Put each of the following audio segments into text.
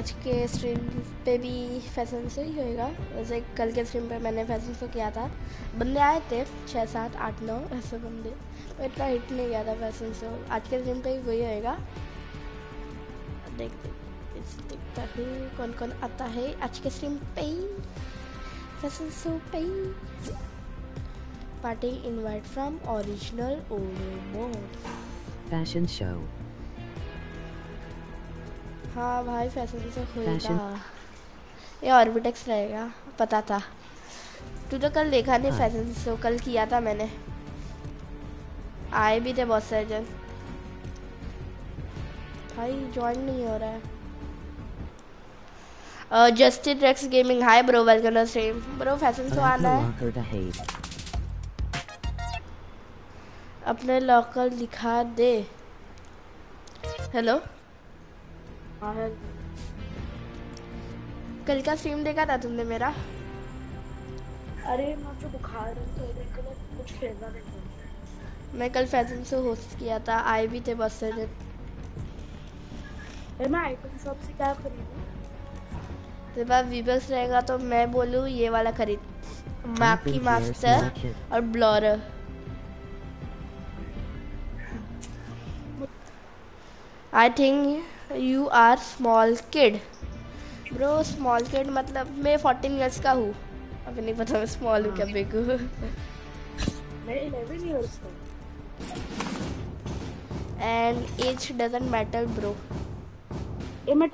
आज के स्ट्रीम पे भी फैशन शो ही होएगा। वैसे कल के स्ट्रीम पे मैंने फैशन शो किया था, बंदे आए थे 6 7 8 9 ऐसे बंदे, तो इतना हिट नहीं गया था फैशन शो। आज के स्ट्रीम पे भी वही होएगा। देखता हूँ कौन कौन आता है आज के स्ट्रीम पे फैशन शो पे। पार्टी इनवाइट फ्रॉम ओरिजिनल ओडोमो फैशन शो। हाँ भाई फैशन शो होएगा। ये ऑर्बिटेक्स रहेगा, पता था। तू तो कल देखा नहीं फैशन शो, कल किया था मैंने, आए भी थे बहुत सारे जन। भाई ज्वाइन नहीं हो रहा है। Justin Rex gaming, hi bro, welcome to stream bro. Fashion show आना है, अपने लॉकर दिखा दे। हेलो, कल का स्ट्रीम देखा था तुमने मेरा? अरे मुझे बुखार है तो कुछ खेलना नहीं था। मैं कल फैशन शो होस्ट किया था, आए भी थे बहुत सारे। मैं आइटम शॉप से क्या खरीदूं? तेरे पास वीबक्स रहेगा तो मैं बोलूँ ये वाला खरीद, माकी मास्टर और ब्लॉरर। I think you are small kid bro. Small kid मतलब मैं 14 ईयर्स का हूँ। अभी नहीं पता मैं स्मॉल हूँ क्या बिग हूँ। मैं 11 ईयर्स का। And age doesn't matter bro. मैं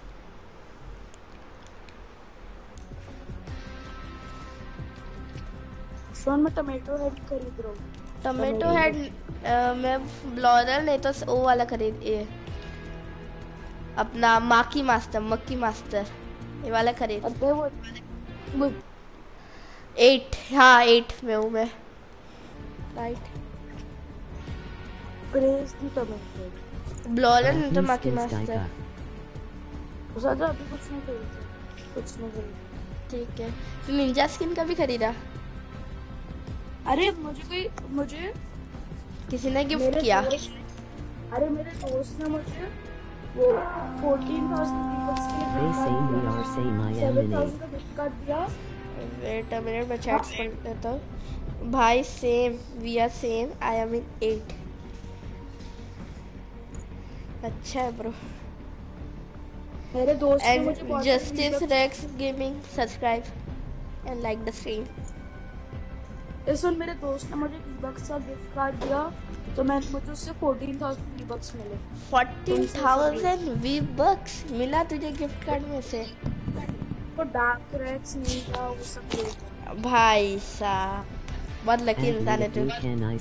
टमाटो हेड खरीद रहा हूँ। टमाटो हेड मैं ब्लॉरर नहीं तो वो वाला खरीद, ये अपना माकी मास्टर, मक्की मास्टर, ये वाला खरीद। वो 8, हाँ 8 में हूँ मैं, राइट। क्रेज दी टमाटो ब्लॉरर नहीं तो माकी मास्टर। ज़्यादा अभी कुछ नहीं खरीदा। ठीक है, तो निंजा स्किन का भी खरीदा? अरे मुझे किसी ने गिफ्ट किया। अरे मेरे दोस्त ने मुझे वो 14,000 वीबक्स के 7,000 का गिफ्ट कार्ड दिया। वेट अ मिनट, मैं चैट्स पढ़ लेता हूँ। भाई same, we are same, I am in 8। अच्छा है ब्रो। मेरे दोस्त ने मुझे and Justice Rex gaming, subscribe and like the stream. मेरे दोस्त ने मुझे वीबक्स का गिफ्ट कार्ड दिया, तो मुझे उससे 14,000 वीबक्स मिले। 14,000 वीबक्स मिला तुझे गिफ्ट कार्ड में से? तो डार्क रेक्स नहीं था वो सब। भाई साहब बहुत लकी इंसान है तू।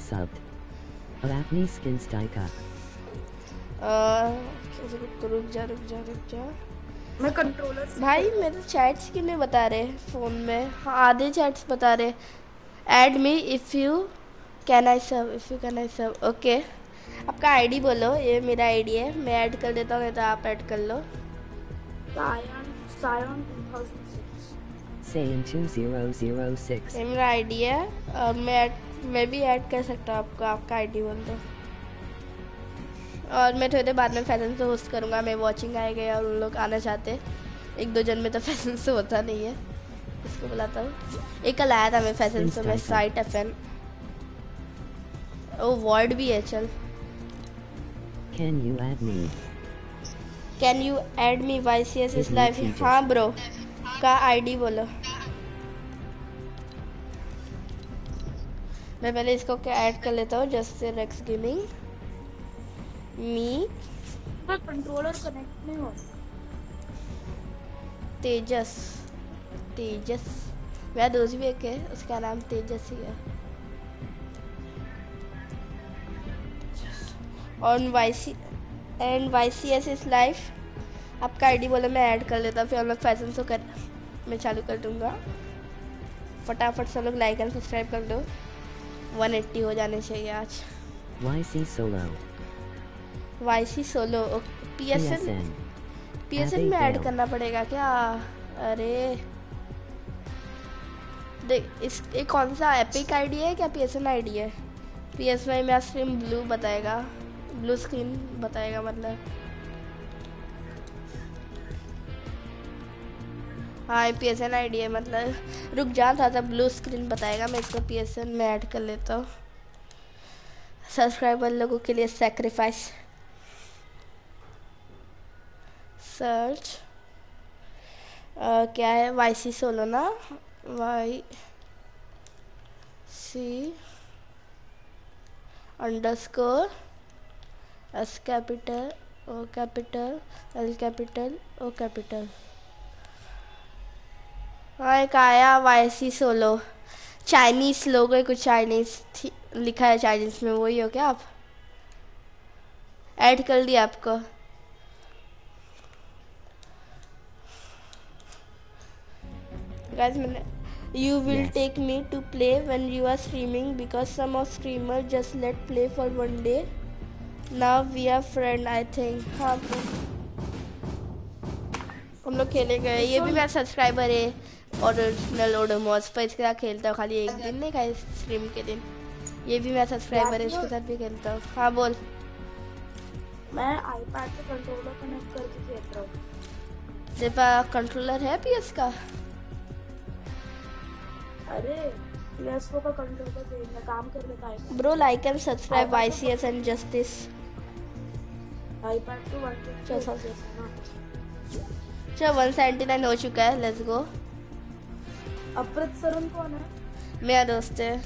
रुक जा। मैं कंट्रोलर भाई मेरे चैट्स क्यों नहीं बता रहे फोन में? हाँ आधे चैट्स बता रहे। Add me if you can I serve. Okay, आपका आईडी बोलो। ये मेरा आईडी है, मैं ऐड कर देता हूँ, नहीं तो आप ऐड कर लो। Sayan 2006। ये मेरा आईडी है और मैं भी ऐड कर सकता हूँ आपको। आपका आईडी बोल दो और मैं थोड़ी देर बाद में फैशन शो होस्ट करूँगा। मैं वॉचिंग आए गए और उन लोग आना चाहते, 1-2 जन में तो फैशन शो होता नहीं है। इसको बुलाता हूँ। एक कल आया था मैं फैशन शो में, साइट FN। ओ वर्ड भी है, चल। Can you add me? YCS इस लाइफ। हाँ ब्रो का आईडी बोलो। मैं पहले इसको क्या ऐड कर लेता हूँ, Justin Rex gaming me. Controller connect नहीं हो। तेजस मेरा दोस्त भी एक है, उसका नाम तेजस ही है। और YCS इस लाइफ आपका आईडी बोलो, मैं ऐड कर लेता हूँ। फिर हम लोग फैशन शो मैं चालू कर दूंगा। फटाफट सब लोग लाइक एंड सब्सक्राइब कर दो। 180 हो जाने चाहिए आज। YC सोलो PSN में ऐड करना पड़ेगा क्या? अरे देख, ये कौन सा एपिक आईडी है क्या PSN आईडी है? PSY में स्ट्रीम ब्लू बताएगा, ब्लू स्क्रीन बताएगा मतलब। हाँ PSN आईडी है, मतलब रुक जा, था ब्लू स्क्रीन बताएगा, मैं इसको PSN में ऐड कर लेता हूँ। सब्सक्राइबर लोगों के लिए सैक्रिफाइस। सर्च क्या है, YC सोलो ना, YC_S capital O capital L capital O capital. हाँ एक आया YC सोलो, चाइनीज लोगो है, कुछ चाइनीज लिखा है चाइनीज में, वही हो क्या आप? ऐड कर दिया आपको। गाइस मैंने You will Yes. take me to play when you are streaming because some of streamer just let play for one day. Now we are friend I think. हाँ हम लोग खेलेंगे, ये भी मेरा सब्सक्राइबर है ओरिजिनल ओडोमॉस पर, इसके साथ खेलता हूँ खाली एक दिन नहीं खाई स्ट्रीम के दिन। ये भी मेरा सब्सक्राइबर है, इसके साथ भी खेलता हूँ। हाँ बोल। मैं आईपैड से कंट्रोलर कनेक्ट करके खेल रहा हूँ। तेरे पास कंट्रोलर है PS का? अरे PS4 का कंट्रोलर देना काम करने का है। Bro like and subscribe YCS and justice. IPad तो 120 ना। चल 179 हो चुका है, लेट्स गो। अप्रत सरन कौन है? मेरा दोस्त है।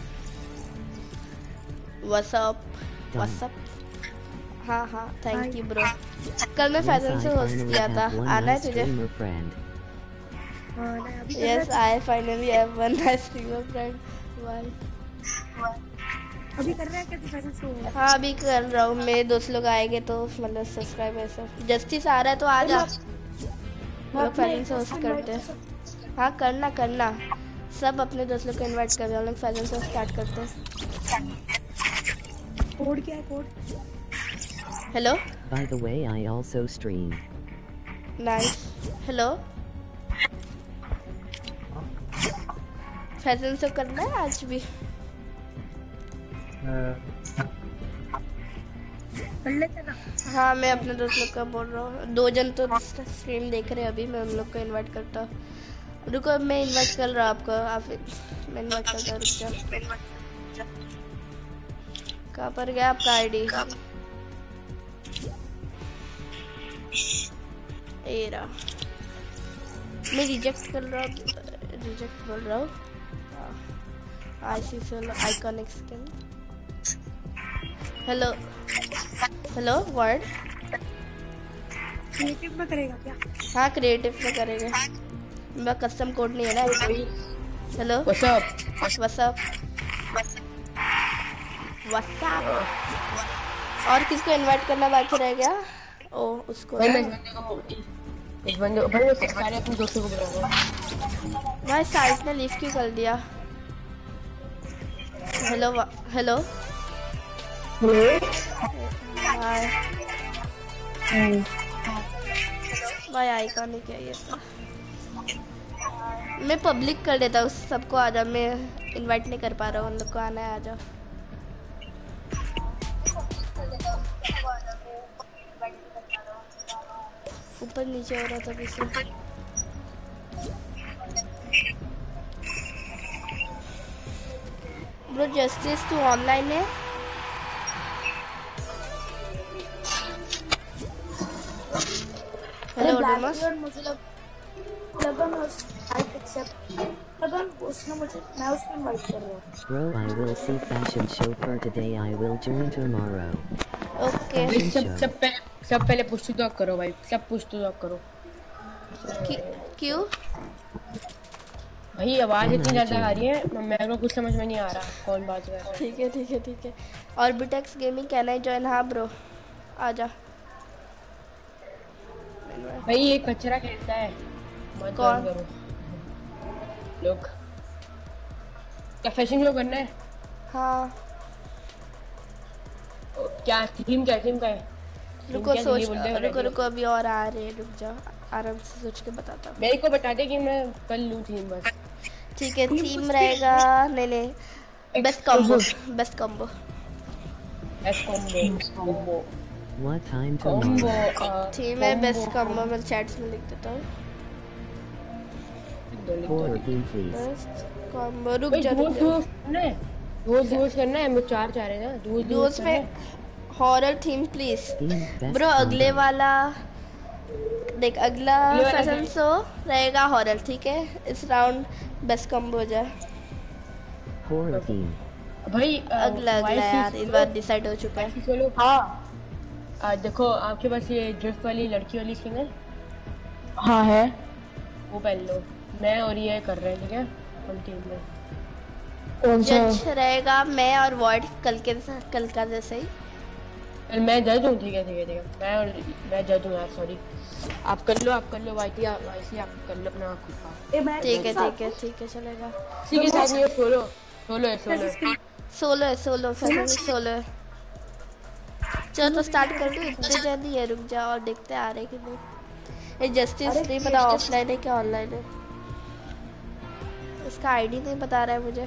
WhatsApp WhatsApp. हाँ हाँ थैंक यू ब्रो। कल मैं फैजन से होस्ट किया था, आना है तुझे? Yes, I finally have one nice streamer friend. अभी कर रहा है क्या तू फैजन से? हाँ अभी कर रहा हूँ, मेरे दोस्त लोग आएंगे तो मतलब सब्सक्राइबर सब। जस्टिस आ रहा है तो आ जा, लोग फैजन से होस्ट करते हैं। हाँ करना करना, सब अपने दोस्त लोग को इनवाइट कर रहे हैं, हम लोग फैजन से स्टार्ट करते हैं। कोड क्या है code? Hello. By the way, I also stream. Nice. Hello. Fashion से करना है आज भी? कर लेते ना। हाँ मैं अपने दोस्त लोग का बोल रहा हूँ, 2 जन तो स्ट्रीम देख रहे हैं अभी, मैं उन लोग को इनवाइट करता हूँ। रुको मैं इनवाइट कर रहा हूँ आपको, आप मैं इनवाइट करता हूँ, रुक जाओ। कहाँ पर गया आपका आईडी? ये रहा। मैं रिजेक्ट कर रहा हूँ, रिजेक्ट बोल रहा हूँ। IC solo iconic skin. Hello hello word. Creative में करेगा क्या? हाँ क्रिएटिव में करेंगे, मेरा कस्टम कोड नहीं है ना। हेलो व्हाट्सअप और किसको इनवाइट करना बाकी रह गया? ओ उसको इस बंदे भाई सारे अपने दोस्तों को बुलाओ। भाई साइट ने लीव क्यों कर दिया? हेलो हेलो हाय भाई आइकॉनिक है ये तो। मैं पब्लिक कर देता हूँ, सबको आ जाओ, मैं इनवाइट नहीं कर पा रहा हूँ, उन लोग को आना है, आ जाओ। ऊपर नीचे हो रहा था किसी। ब्रो जस्टिस तू ऑनलाइन है? हेलो डोमस। मुझे लगा मैं उसने मुझे, मैं उसको इनवाइट कर रहा हूँ। Bro, I will see fashion show for today. I will join tomorrow. Okay सब पहले पुश टू करो भाई, सब पुश टू करो। क्यों भाई आवाज इतनी ज्यादा आ रही है, मेरे को कुछ समझ में नहीं आ रहा कौन बात कर रहा है। ठीक है ठीक है ठीक है। Orbitex gaming can I join? हाँ ब्रो आजा। भाई ये कचरा खेलता है, मत कौन? करो लोग। क्या फैशन शो करना है? हाँ क्या थीम क्या है? रुको सोच, रुको अभी और आ रहे हैं, रुक जाओ आराम से सोच के बताता हूँ। मेरे को बता दे कि मैं कर लूँ थीम बस। ठीक है थीम रहेगा, नहीं best combo, best combo. What time tomorrow? Theme है बेस्ट कॉम्बो, मैं चैट्स में लिख देता हूँ। Horror team, please. Best combo रुक भाई जा डुओस करना है, डुओस करना है, मैं 4 है ना, डुओस डुओस पे horror theme please Team best bro. अगले combo. वाला देख, अगला अगले वाला फैशन शो रहेगा हॉरर, ठीक है? इस राउंड बेस्ट कॉम्बो हो जाए। Horror team. भाई अगला यार इस बार डिसाइड हो चुका है। चलो हाँ, देखो आपके पास ये ड्रिफ्ट वाली लड़की वाली स्किन है, हाँ है। वो पहन लो। मैं और ये कर रहे हैं, ठीक है, हम टीम में। कौन सा? जज रहेगा मैं और वॉइड, कल का जैसे ही। फिर मैं जज हूँ, ठीक है ठीक है ठीक है, मैं जज हूँ यार, सॉरी। आप कर लो वाईटी, वाईसी आप कर लो अपना खुद का। ठीक है चलेगा। किसी के साथ नहीं है, सोलो है। सोलो फैशन सोलो है। चलो तो स्टार्ट कर दो, इतने जल्दी है, रुक जाओ और देखते आ रहे कि नहीं। ये जस्टिस नहीं पता ऑफलाइन है क्या ऑनलाइन है, इसका आईडी नहीं बता रहा है मुझे।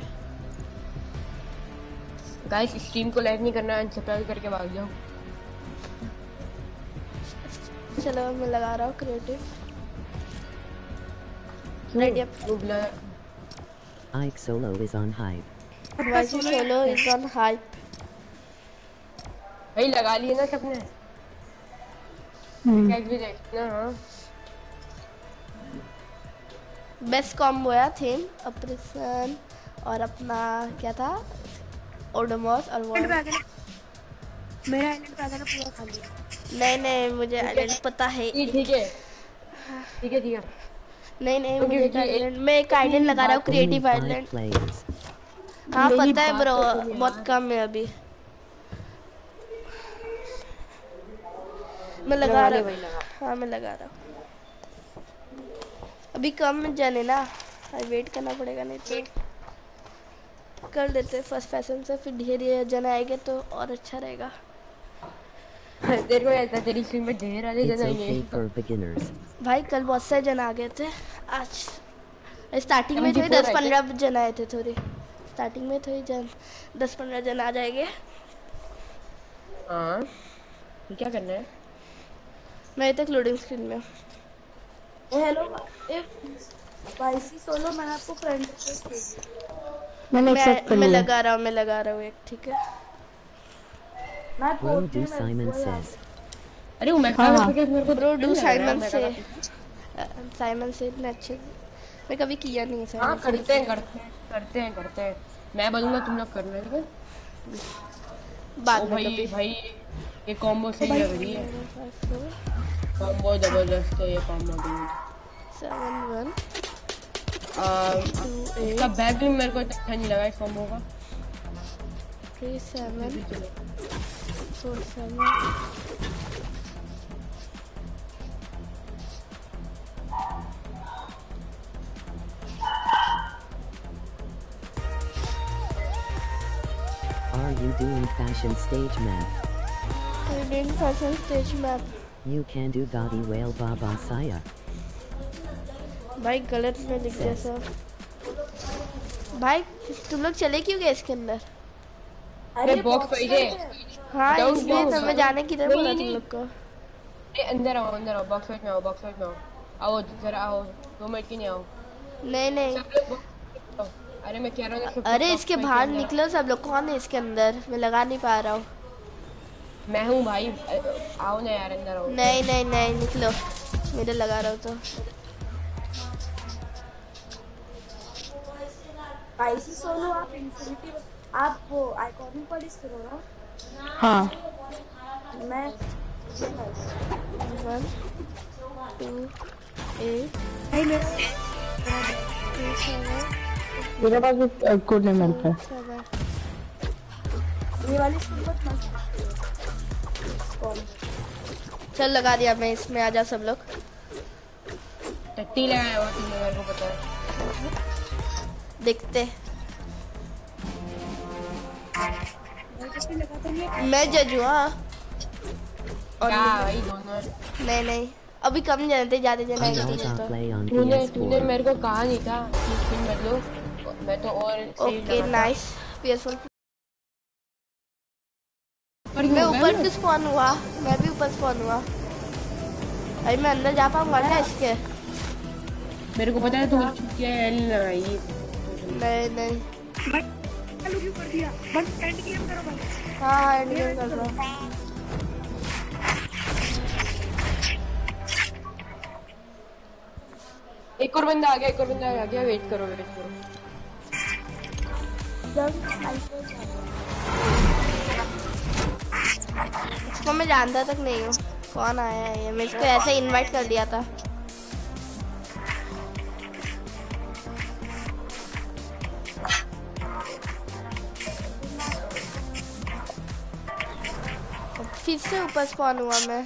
गाइस स्ट्रीम को लाइक नहीं करना, अनसब्सक्राइब करके भाग जाओ। चलो मैं लगा रहा हूँ creative. Ready up. Ike Solo is on hype. YC solo is on hype. भाई लगा लिए ना सबने, टैग भी देखना। हाँ बेस्ट कॉम्बो है थीम ऑपरेशन और अपना क्या था, ओडोमॉस और वो। मेरा आइलैंड का था पूरा खाली। नहीं मुझे आइलैंड पता है। ठीक है। नहीं मुझे आइलैंड, मैं एक आइलैंड लगा रहा हूँ, Only क्रिएटिव 5 आइलैंड। players. हाँ मेरी पता है बात ब्रो, तो सुनिए बहुत यार। कम है अभी। मैं लगा रहा हूँ, हाँ मैं लगा रहा हूँ। अभी कम जन है ना, वेट करना पड़ेगा, नहीं तो कर देते फर्स्ट फैशन से, फिर धीरे जन आएंगे तो और अच्छा रहेगा। तेरे को ऐसा तेरी स्ट्रीम में ढेर सारे It's जन okay आएंगे। for beginners. भाई कल बहुत सारे जन आ गए थे, आज स्टार्टिंग में थोड़ी 74 आए थे। 10-15 जन आए थे, थोड़ी स्टार्टिंग में थोड़ी जन 10-15 जन आ जाएंगे। हाँ तो क्या करना है? मैं तक लोडिंग स्क्रीन में। हेलो वाईसी सोलो, मैंने आपको फ्रेंड रिक्वेस्ट भेजी। मैं लगा रहा हूँ एक, ठीक है? मैं Bro, कोड do में Simon says. अरे वो मैं मेरे को ब्रो डू लग रहा है, साइमन मैं से, कहा- साइमन से इतने अच्छे मैं कभी किया नहीं है। हाँ साइमन करते हैं। मैं बोलूँगा तुम लोग करना, ठीक है? बाद ओ में भाई कभी। भाई ये कॉम्बो सही लग रही है, कॉम्बो जबरदस्त है ये कॉम्बो भी। 7-1 इसका बैग भी मेरे को अच्छा नहीं लगा इस कॉम्बो का। 3-7 4-7। Are you doing fashion stage map? Doing fashion stage map। You can do Gaudi Whale Baba Saya. भाई गलत में लिख दिया सब। भाई तुम लोग चले क्यों गए इसके अंदर? अरे बॉक्स पे है। हाँ Don't इसलिए go, तो मैं जाने की तरफ बोला तुम नहीं। लोग को। अंदर आओ बॉक्स में आओ जरा आओ, 2 मिनट की नहीं आओ। नहीं अरे मैं कह रहा हूँ अरे इसके बाहर निकलो सब लोग, कौन है इसके अंदर? मैं लगा नहीं पा रहा हूँ। मैं हूँ भाई, आओ ना यार अंदर आओ। नहीं निकलो, मेरे लगा रहा हूँ तो। वाईसी सोलो आप इन्फिनिटी, आप वो आइकॉनिक पर इस करो ना। हाँ मैं 1 2 8 नहीं मेरा 3 7 मेरे पास भी कोड नहीं मिलता है। 7। ये वाली स्किन बहुत मस्त है। चल लगा दिया मैं इसमें, आ जाओ सब लोग। टट्टी लगाया हुआ तुमने, मेरे को पता है। देखते मैं जज हूँ। हाँ क्या भाई दोनों? नहीं अभी कम जानते, ज्यादा I जनाएंगे also तो। play on तूने PS4. मेरे को कहा नहीं था कि स्किन बदलो, मैं तो और सही ओके लगा था। नाइस। PS1 पर मैं ऊपर क्यों स्पॉन हुआ? मैं भी ऊपर स्पॉन हुआ। अरे मैं अंदर जा पाऊंगा क्या इसके? मेरे को पता है तू छुट्टियां एल लगाई। नहीं नहीं चालू क्यों कर दिया? बस एंड गेम करो भाई। हाँ एंड गेम कर रहा हूँ। एक और बंदा आ गया, एक और बंदा आ गया, वेट करो वेट करो। इसको मैं जानता तक नहीं हूँ कौन आया है ये, मैं इसको ऐसे इनवाइट कर दिया था। फिर से ऊपर स्पॉन हुआ मैं।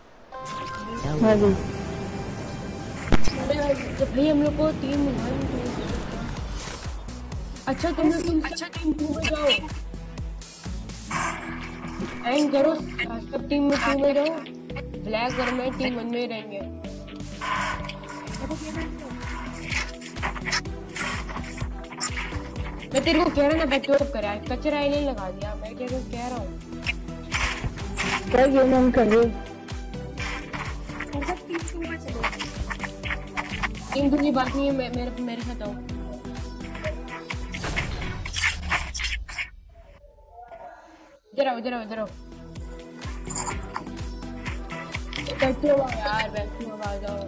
भाई हम लोग को टीम अच्छा तुम लोग टीम 2 में जाओ एंड करो, सब टीम में 2 में जाओ। ब्लैक और मैं टीम 1 में रहेंगे। मैं तेरे को कह रहा ना बैकअप करा, कचरा नहीं लगा दिया। मैं तेरे को कह रहा हूँ क्या गेम हम कर रहे? टीम 2 की बात नहीं है, मेरे साथ आओ। इधर आओ इधर आओ इधर आओ। बैठो यार, बैठो आ जाओ।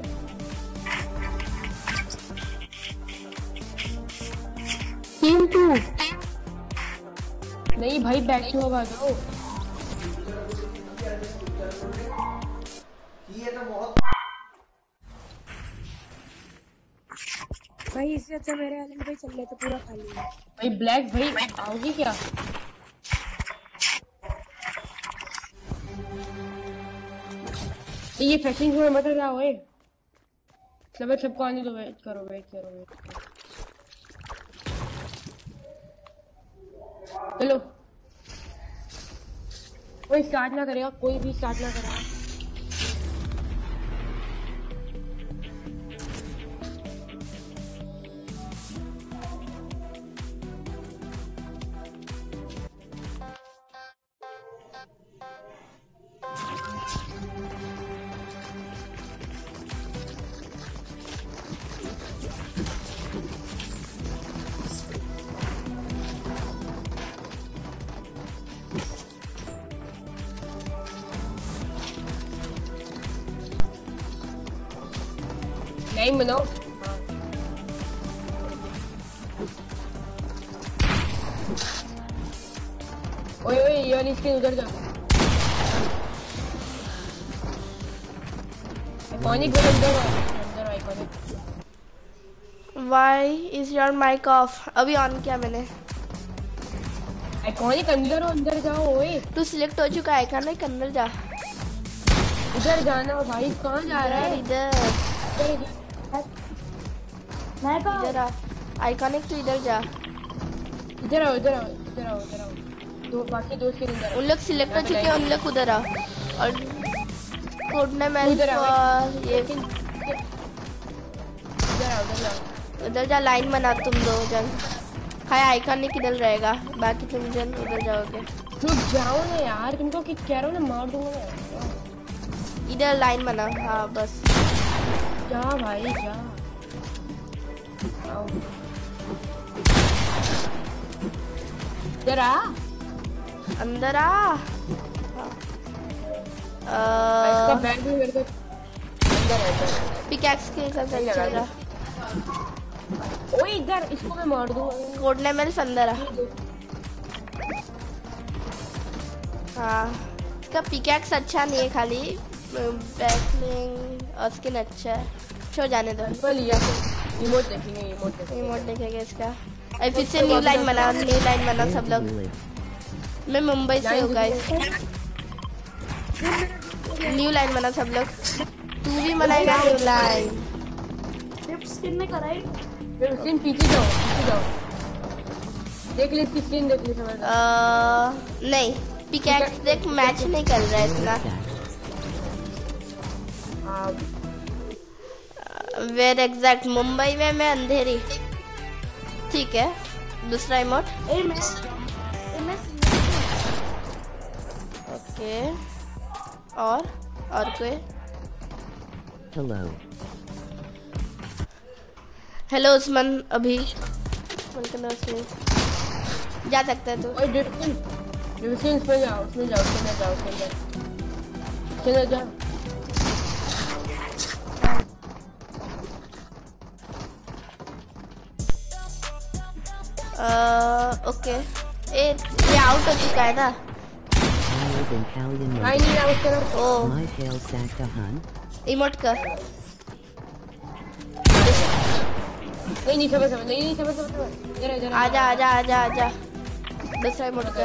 टीम 2 नहीं भाई बैठो आ जाओ। भाई इससे अच्छा मेरे वाले में चल रहे तो पूरा खाली है। भाई ब्लैक भाई आओगी क्या? ये फैक्टिंग में मत जाओ। सबको आने दो, वेट करो वेट करो वेट करो। चलो कोई स्टार्ट ना करेगा, कोई भी स्टार्ट ना करेगा। टाइम बनाओ। ओए ओए ये वाली स्क्रीन उधर जा। आइकॉनिक अंदर iconic. Why is your mic off? अभी ऑन किया मैंने। आइकॉनिक अंदर जाओ। ओए तू सिलेक्ट हो चुका है, आइकॉनिक अंदर जा। इधर जाना भाई, कहाँ जा रहा है? इधर इधर आ, आइकॉनिक तू इधर जा। इधर आओ इधर आओ इधर आओ इधर आओ। दो बाकी दोस्त के इधर। उन लोग सिलेक्ट हो चुके हैं, उन लोग उधर आ। और कोडने में ये इधर आओ उधर जा, लाइन बना तुम दो जन। हाय आइकॉनिक इधर रहेगा, बाकी तुम जन उधर जाओगे। रुक जाओ ना यार, तुमको क्या कह रहा हूँ ना, मार दूंगा ना। इधर लाइन बना। हाँ बस जा भाई जा। इधर आ, अंदर आ। इसका बैग भी मेरे को अंदर है। पिकैक्स के साथ चल रहा। ओए इधर, इसको मैं मार दूंगा। कोडने में अंदर आ। हाँ इसका पिकैक्स अच्छा नहीं है, खाली बैकलिंग और स्किन अच्छा है। छोड़ जाने दो। इमोट देखेंगे, इमोट देखेंगे इसका। अभी फिर से न्यू लाइन बना सब लोग। मैं मुंबई से हूँ गाइस। न्यू लाइन बना सब लोग। तू भी बनाएगा न्यू लाइन? स्किन में कराई। स्किन पीछे जाओ देख ले, इसकी स्किन देख ले। नहीं पिकैक्स देख, मैच नहीं कर रहा है इतना। Where exact? मुंबई में मैं अंधेरी। ठीक है दूसरा इमोट। ओके और कोई? Hello. हेलो उस्मान, अभी वेलकम उस्मान, जा सकता है तू। ओए डिस्टेंस पे जाओ, उसमें जाओ, उसमें जाओ, चलो जाओ। ओके, ये आउट हो चुका है ना? आई नहीं आउट करो। ओ My tail sacked a hun. Emote कर। नहीं समझ नहीं समझ जरा आजा दूसरा इमोट कर।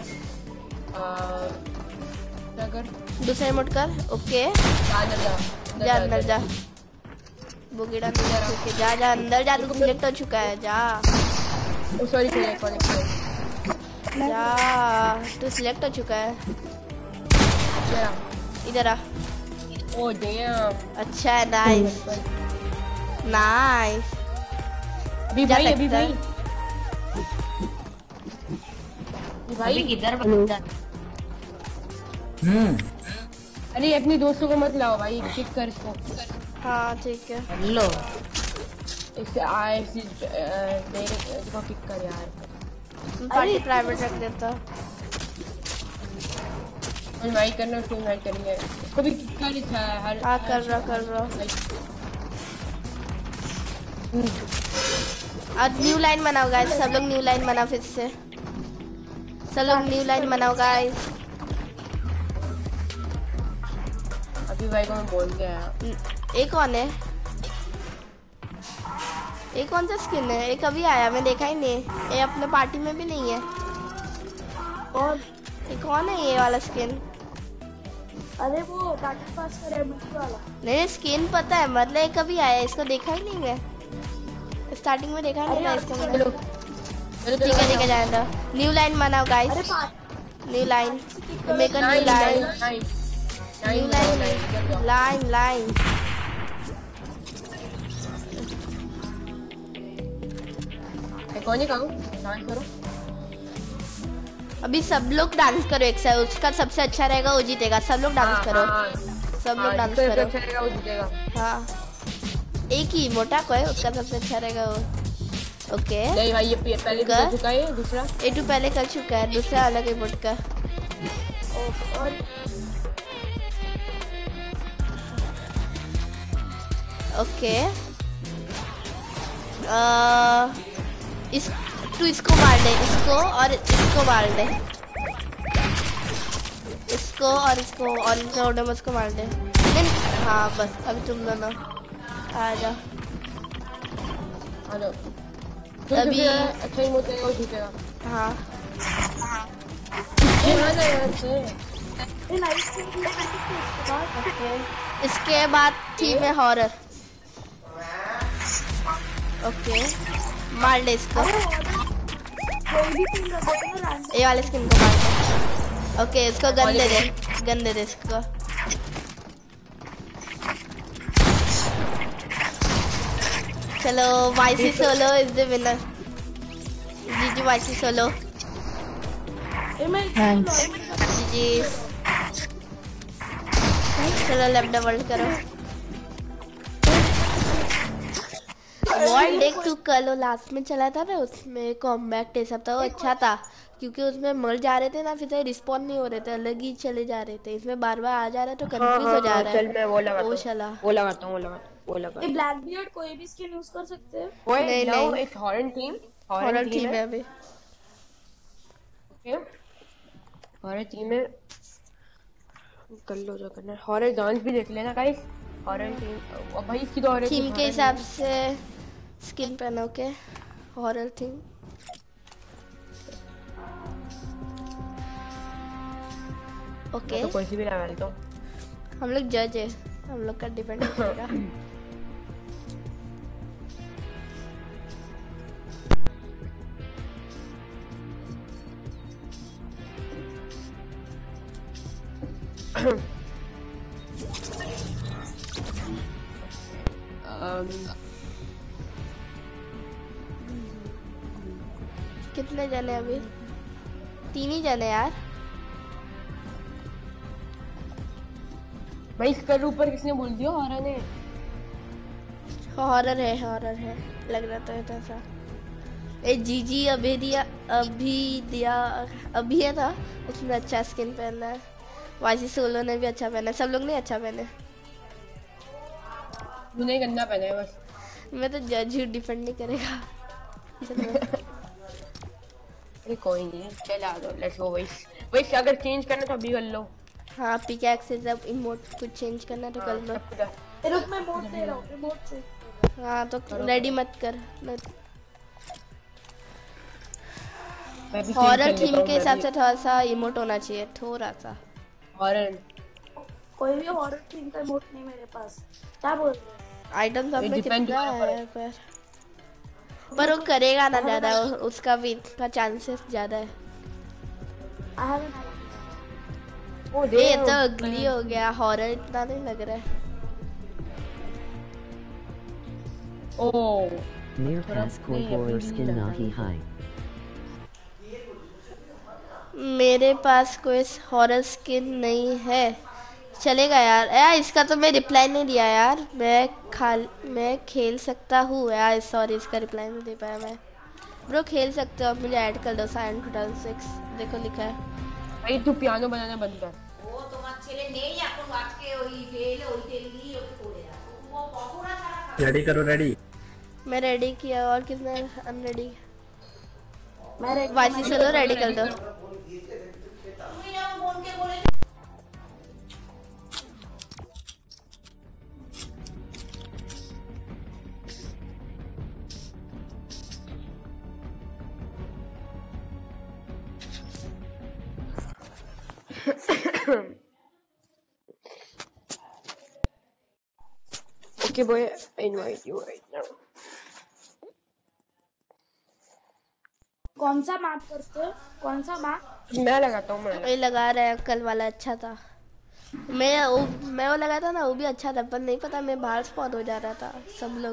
दूसरा इमोट कर। ओके जा अंदर जा। बुगीड़ा नहीं जा अंदर जा, तू सिलेक्ट हो चुका है, जा। ओ सॉरी जा, तू सिलेक्ट हो चुका है। इधर आ। ओ डैम, अच्छा है, नाइस नाइस। अभी भाई किधर अरे अपनी दोस्तों को मत लाओ भाई, किक कर इसको। हाँ ठीक है, लो इससे आईसी इसको किक कर यार। पार्टी प्राइवेट रख देता। इनवाइट करना, उसको इनवाइट करेंगे, उसको भी किक कर इच्छा है हर। हाँ कर रहा। आज न्यू लाइन बनाओ गाइस, सब लोग न्यू लाइन बनाओ, फिर से सब लोग न्यू लाइन बनाओ गाइस। अभी भाई को मैं बोल के आया। ये कौन है? ये कौन सा स्किन है? ये कभी आया, मैं देखा ही नहीं। ये अपने पार्टी में भी नहीं है। और ये कौन है ये वाला स्किन? अरे वो बैटल पास का रेमोट वाला। नहीं स्किन पता है, मतलब ये कभी आया, इसको देखा ही नहीं मैं, स्टार्टिंग में देखा नहीं था इसको मैंने। ठीक है जाएगा। न्यू लाइन बनाओ guys, new line, make a new line, line. कौन है डांस करो। अभी सब लोग डांस करो एक साथ, उसका सबसे अच्छा रहेगा वो जीतेगा। सब लोग डांस करो, सब लोग डांस करो। अच्छा रहेगा वो जीतेगा। हाँ एक ही मोटा को है, उसका सबसे अच्छा रहेगा वो। ओके नहीं भाई ये पहले कर चुका है, दूसरा A2 पहले कर चुका है, दूसरा अलग है बोट का। और ओके इसको मार दे, इसको और इसको मार दे, इसको और इसको और ओडोमस को मार दे। हाँ बस अभी तुम दोनों आ जाओ। अभी अच्छा ही मोटे वो जीतेगा। हाँ इसके बाद थीम है हॉरर। ओके मार ले इसको, ये वाले स्किन को मार दे। ओके इसको गन दे दे इसको। चलो YC solo is the winner. GG YC solo, GG. चलो लेफ्ट वर्ल्ड करो। वर्ल्ड एक टू कल लास्ट में चला था ना, उसमें कॉम्बैक्ट ये सब था, वो अच्छा था क्योंकि उसमें मर जा रहे थे ना, फिर से रिस्पॉन्ड नहीं हो रहे थे, अलग ही चले जा रहे थे। इसमें बार बार आ जा रहा है तो कंफ्यूज हो जा रहा है। चल मैं वो लगाता हूं, वो लगाता हूं। ये ब्लैक बियर्ड कोई भी स्किन यूज कर सकते हैं। नहीं एक हॉरर थीम है अभी। हॉरर थीम में कर लो जो करना है। हॉरर डांस भी देख लेना गाइस। हॉरर थीम अब भाई इसकी तो हॉरर थीम के हिसाब से स्किन पहनो के हॉरर थीम। ओके तो कोई सी भी लगा लेता हूं। हम लोग जज है, हम लोग का डिपेंड करेगा। कितने जने अभी? 3 ही जने यार। भाई इसका ऊपर किसने बोल दिया? हॉरर ने। हॉरर है लग रहा तो है तो ऐसा। ए जीजी अभी है था, उसने अच्छा स्किन पहना है। वाइसी सोलो ने भी अच्छा पहना है, सब लोग ने अच्छा पहने। तूने गंदा पहना है बस। मैं तो जज हूँ, डिफेंड नहीं करेगा। अरे कोई नहीं, चल आ दो, लेट्स गो वैस। वैस अगर चेंज करना तो अभी कर लो। हाँ पिकैक्स से जब इमोट कुछ चेंज करना तो कर लो। रुक मैं मोड दे रहा हूँ, रिमोट से। हाँ तो रेडी मत कर। हॉरर थीम के हिसाब से थोड़ा सा इमोट होना चाहिए, थोड़ा सा। हॉरर कोई भी हॉरर थीम का इमोट नहीं मेरे पास। क्या बोल रहे हो? आइटम सब में कितना है पर वो करेगा ना ज्यादा, उसका भी इतना चांसेस ज्यादा है। ये तो अगली हो गया, हॉरर इतना नहीं लग रहा है। ओह Near past Corgor skin nahi high. मेरे पास कोई हॉरर स्किन नहीं है, चलेगा यार। यार इसका तो मैं रिप्लाई नहीं दिया यार, मैं खेल सकता हूँ यार। सॉरी इसका रिप्लाई नहीं दे पाया मैं। ब्रो खेल सकते हो, मुझे ऐड कर दो साइन 2006 देखो लिखा है। भाई तू पियानो बजाना बंद कर। वो তোমার ছেলে নেই এখন আজকে ওই গেলে ওই তেল দিয়ে ওকে করে দাও ও পকোড়া ছাড়া रेडी करो रेडी। मैं रेडी किया, और किसने अनरेडी? मैं रेडी। वाइसी चलो रेडी कर दो। তুমি না বোনকে বলে Okay boy, I invite you right now. कौन सा मैप करते हो? कौन सा मैप? मैं लगाता हूँ। मैं ये लगा रहा है, कल वाला अच्छा था। मैं वो लगा था ना, वो भी अच्छा था, पर नहीं पता मैं बाहर स्पॉट हो जा रहा था सब लोग।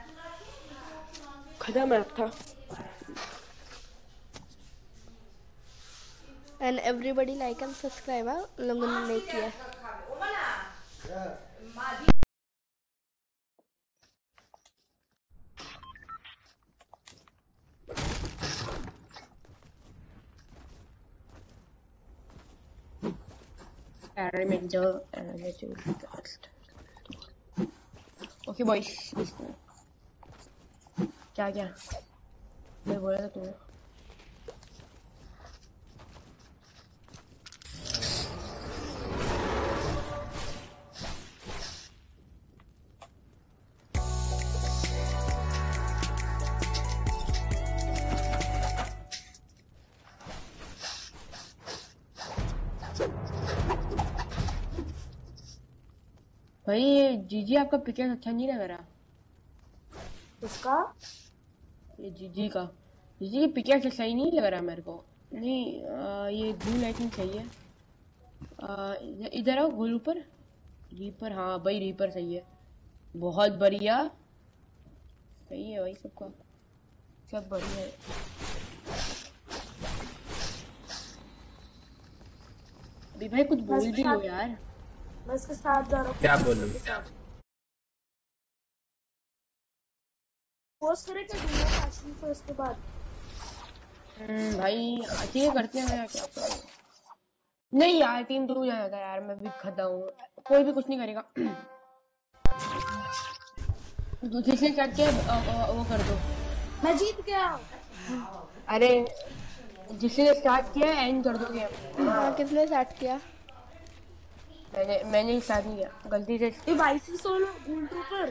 खदा मैप था। And everybody like and subscribe. लोगों ने नहीं किया। Parameter Okay boys, क्या मैं बोला था तुम्हें। भाई ये जीजी आपका पिक्चर अच्छा नहीं लग रहा। किसका? ये जीजी का, जीजी की पिक्चर सही नहीं लग रहा मेरे को। नहीं ये ब्लू लाइटिंग सही है। इधर आओ गोल ऊपर। रीपर, हाँ भाई रीपर सही है, बहुत बढ़िया। सही है भाई, सबका सब बढ़िया है। अभी भाई कुछ बोल भी लो यार। मैं इसके साथ जा रहा हूँ। क्या बोलूं? पोस्ट करे क्या दूंगा फैशन को इसके बाद? भाई ठीक है करते हैं। मैं क्या करूं? नहीं यार टीम 2 जाएगा यार, मैं भी खदा हूँ, कोई भी कुछ नहीं करेगा। जिसने स्टार्ट किया वो कर दो। मैं जीत गया। अरे जिसने स्टार्ट किया एंड कर दो गेम। हाँ किसने स्टार्ट किया? मैंने स्टार्ट नहीं किया, गलती से। ये वाइसी सोलो गोल्ड ट्रूपर।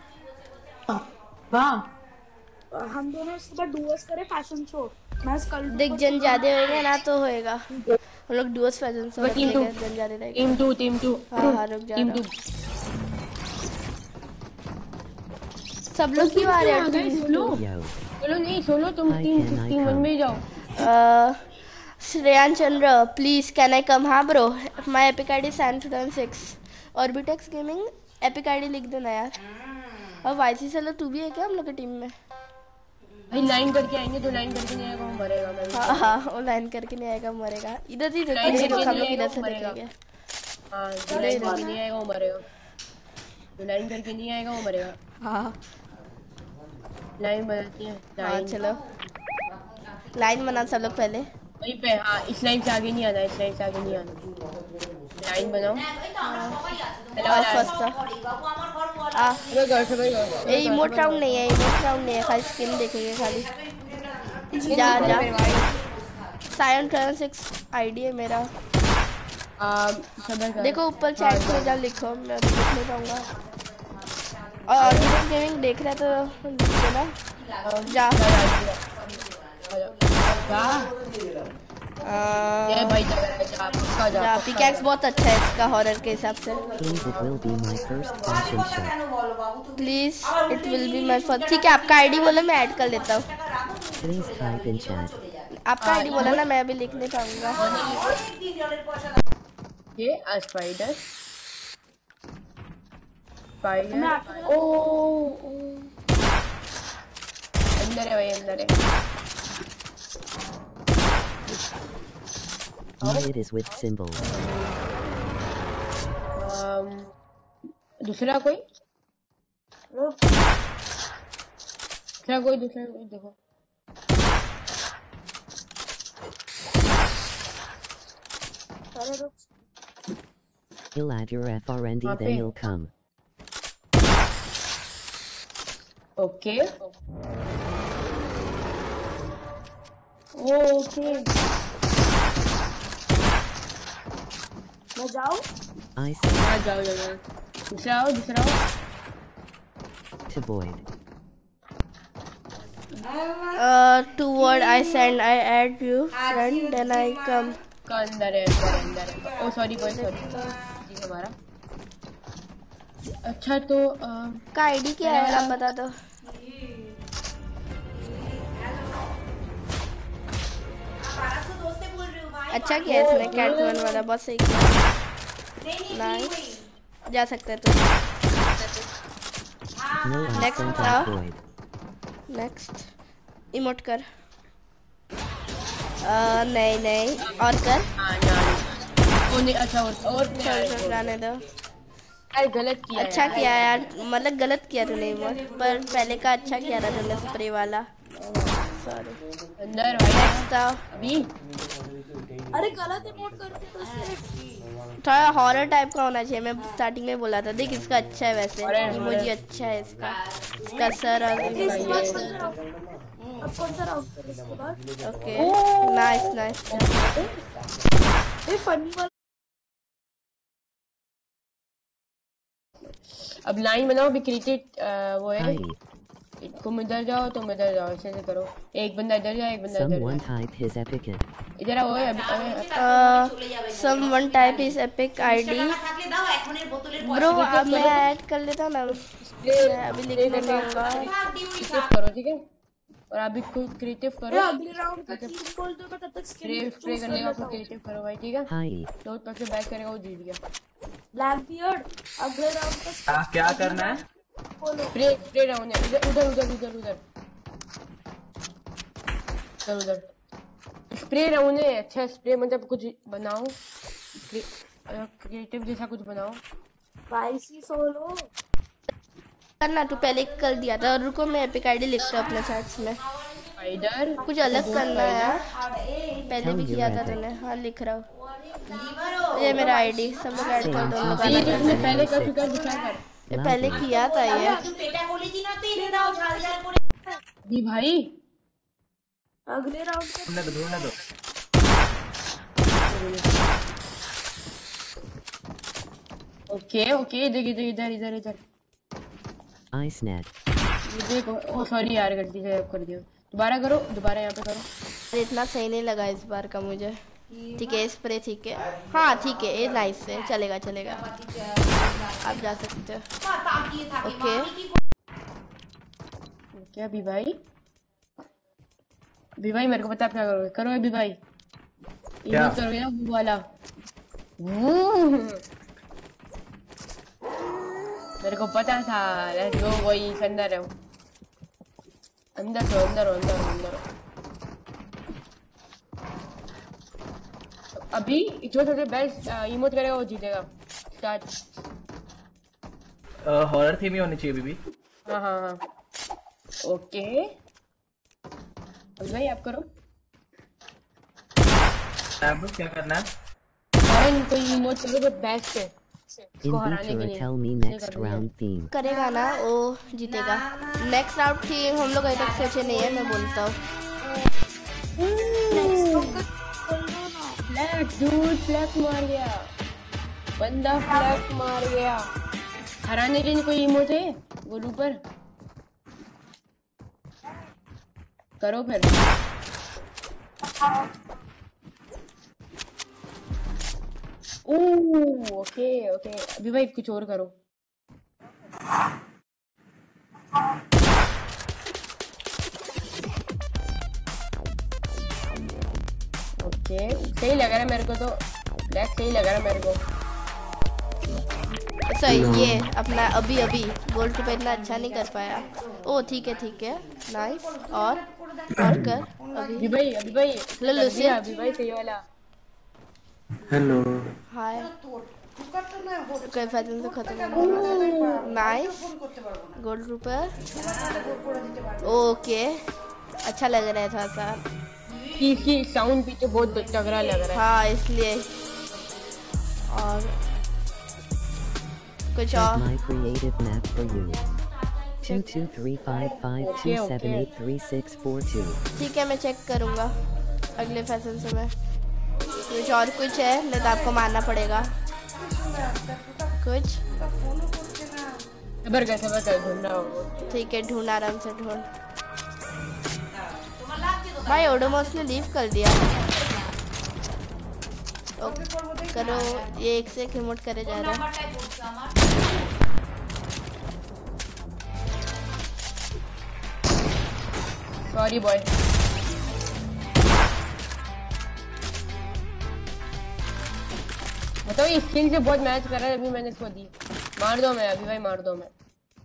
हाँ हम दोनों इसके बाद डुओस करे फैशन शो। मैं स्कल देख जन ज्यादा होएगा ना तो होएगा, हम लोग डुओस फैशन शो रखेंगे। जन ज्यादा रहेगा। टीम 2 हाँ रुक जा। टीम 2 सब लोग क्यों आ रहे हो? Solo Yo. नहीं, सोलो तुम टीम 1 में ही जाओ। Shreyan Chandra please can I come? हाँ bro, my epic ID San 2006 Orbitex gaming epic ID लिख देना यार। और वाईसी चलो तू भी है क्या हम लोग की टीम में? भाई लाइन करके आएंगे, तो लाइन करके नहीं आएगा वो मरेगा। मैं हाँ हाँ वो लाइन करके नहीं आएगा मरेगा। इधर से हम लोग इधर से देखेंगे। हाँ जो लाइन करके नहीं आएगा वो मरेगा, जो लाइन करके नहीं आएगा वो मरेगा। हाँ लाइन बनाती है हाँ लाइन चलो लाइन बना सब लोग पहले। वहीं पे। हाँ इस लाइन से आगे नहीं आना, इस लाइन से आगे नहीं आना। लाइन बनाओ। और फर्स्ट आ मैं घर से भाई ये इमोट राउंड नहीं है, इमोट राउंड नहीं है, खाली स्किन देखेंगे खाली। जा जा सायन 6 आईडी है मेरा। देखो ऊपर चैट में जा लिखो, मैं अभी देख नहीं पाऊंगा। और गेमिंग देख रहा तो लिखो ना। जा जा पिकैक्स बहुत अच्छा है इसका हॉरर के हिसाब से। Please, it will be my first fashion show. Please it will be my first. ठीक है आपका आईडी बोलो मैं ऐड कर लेता हूँ। Please type in chat. आपका आईडी बोला ना, मैं अभी लिख नहीं पाऊंगा। ये स्पाइडर स्पाइडर ओ अंदर है भाई, अंदर है। It is with symbol. दूसरा कोई देखो। He'll add your FRND, then Okay. he'll come. Okay okay मैं जाऊँ? I say हाँ जाओ जाओ। दूसरा आओ to Void. Toward I send I add you friend then I come। का अंदर है। ओ सॉरी कोई सॉरी हमारा। अच्छा तो का आईडी क्या है आप बता दो। अच्छा किया इसने कैटमैन वाला, बहुत सही किया। नाइस जा सकते हैं तुम। No, I Next sent up. out Void. Next emote कर। नहीं नहीं और कर। ओ नहीं अच्छा और चल जाने दो। यार गलत किया है। अच्छा किया यार, मतलब गलत किया तूने इमोट, पर पहले का अच्छा किया था तूने स्प्रे वाला। सॉरी। अंदर भाई नेक्स्ट अभी अरे गलत इमोट करते तो उससे थोड़ा हॉरर टाइप का होना चाहिए। मैं स्टार्टिंग में बोला था। देख इसका अच्छा है वैसे, इमोजी अच्छा है इसका। इसका सर और इसके बाद कौन सा राउंड? अब कौन सा राउंड करें इसके बाद? Okay nice nice. ये फनी वाला अब लाइन बनाओ भी क्रिकेट वो है। Heidi. तुम इधर जाओ ऐसे करो। एक बंदा इधर जाए, एक बंदा इधर Someone जाए। type his epic it. इधर आओ अभी someone type is epic ID ब्रो। अब मैं ऐड कर लेता ना, मैं अभी लिख नहीं पाऊंगा। क्रिएटिव करो ठीक है, और अभी कोई क्रिएटिव करो। अगले राउंड का टीम बोल दो, मैं तब तक स्प्रे करने का कोई क्रिएटिव करो भाई ठीक है। Heidi. तो तक से बैक करेगा वो जीत गया। ब्लैक बियर्ड अगले राउंड का क्या करना है? बोलो। स्प्रे डाउन है उधर स्प्रे डाउन है। अच्छा स्प्रे मतलब कुछ बनाओ क्रिएटिव जैसा कुछ बनाओ। वाईसी सोलो करना तू पहले कर दिया था। रुको मैं एपिक आईडी लिखता हूँ अपने चैट्स में। इधर कुछ अलग करना है यार, पहले भी किया था तूने। हाँ लिख रहा हूँ, ये मेरा आईडी सब लोग ऐड कर दो। ये जो तुमने पहले कर चुका है दूसरा कर। ये पहले किया था ये। जी भाई अगले राउंड का ढूंढने दो। ओके देखिए इधर IceNet. देखो। ओ सॉरी यार गलती से कर दिया। दोबारा यहाँ पे करो। इतना सही नहीं लगा इस बार का मुझे। ठीक है स्प्रे ठीक है। हाँ ठीक है ये नाइस है, चलेगा आप जा सकते हो। ओके क्या भी भाई मेरे को पता आप क्या करोगे। करो अभी भाई क्या? ये करोगे ना वो वाला। मेरे को पता था। लेट्स गो वही अंदर हो। अभी जो सबसे बेस्ट इमोट करेगा वो जीतेगा। स्टार्ट। हॉरर थीम ही होनी चाहिए बीबी। हाँ ओके भाई आप करो। अब क्या करना है? अरे कोई इमोट करो तो बेस्ट है इसको हराने के Invitora, लिए। tell me इसने next कर दिया। round theme. करेगा ना वो जीतेगा। नेक्स्ट राउंड थीम हम लोग अभी तक सोचे नहीं है, मैं बोलता हूँ। फ्लैग डूड, फ्लैग मार गया बंदा, फ्लैग मार गया। हराने के लिए कोई इमोट है गोलू पर? करो फिर। ओह ओके ओके अभी भाई कुछ और करो। ओके सही लग रहा है मेरे को तो, फ्लैग सही लग रहा है मेरे को। सही ये अपना अभी गोल्ड पे इतना अच्छा नहीं कर पाया। ओ ठीक है नाइस। और कर अभी भाई लो कर लूसी। दिया अभी भाई सही वाला। हेलो। हाय कोई फैशन से खत्म। Nice gold रूपर। ओके अच्छा लग रहा है थोड़ा सा। इसकी साउंड पीछे बहुत तगड़ा लग रहा है। हाँ इसलिए। और कुछ Check और my creative map for you. 223552783642. ठीक है मैं चेक करूँगा अगले फैशन से। मैं कुछ और कुछ है नहीं तो आपको मारना पड़ेगा कुछ। सबर कर ढूंढ रहा हूँ। ठीक है ढूंढ आराम से ढूंढ। भाई ओडोमॉस ने लीव कर दिया। करो ये एक से एक रिमोट करे जा रहा है। Sorry boy. बताओ ये स्किल से बहुत मैच कर रहा है। अभी मैंने इसको दी। मार दो मैं अभी भाई, मार दो मैं।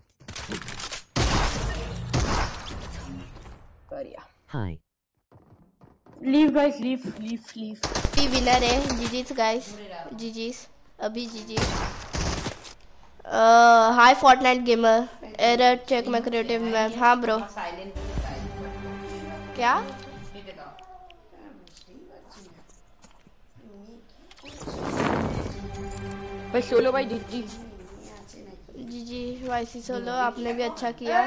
बढ़िया। Hi. Leave guys leave leave leave. अभी विनर है जीजीस गाइस। जीजीस अभी जीजीस। हाय Fortnite gamer error check my creative map. हाँ ब्रो क्या भाई सोलो भाई जी जीजी वाईसी सोलो आपने भी अच्छा किया।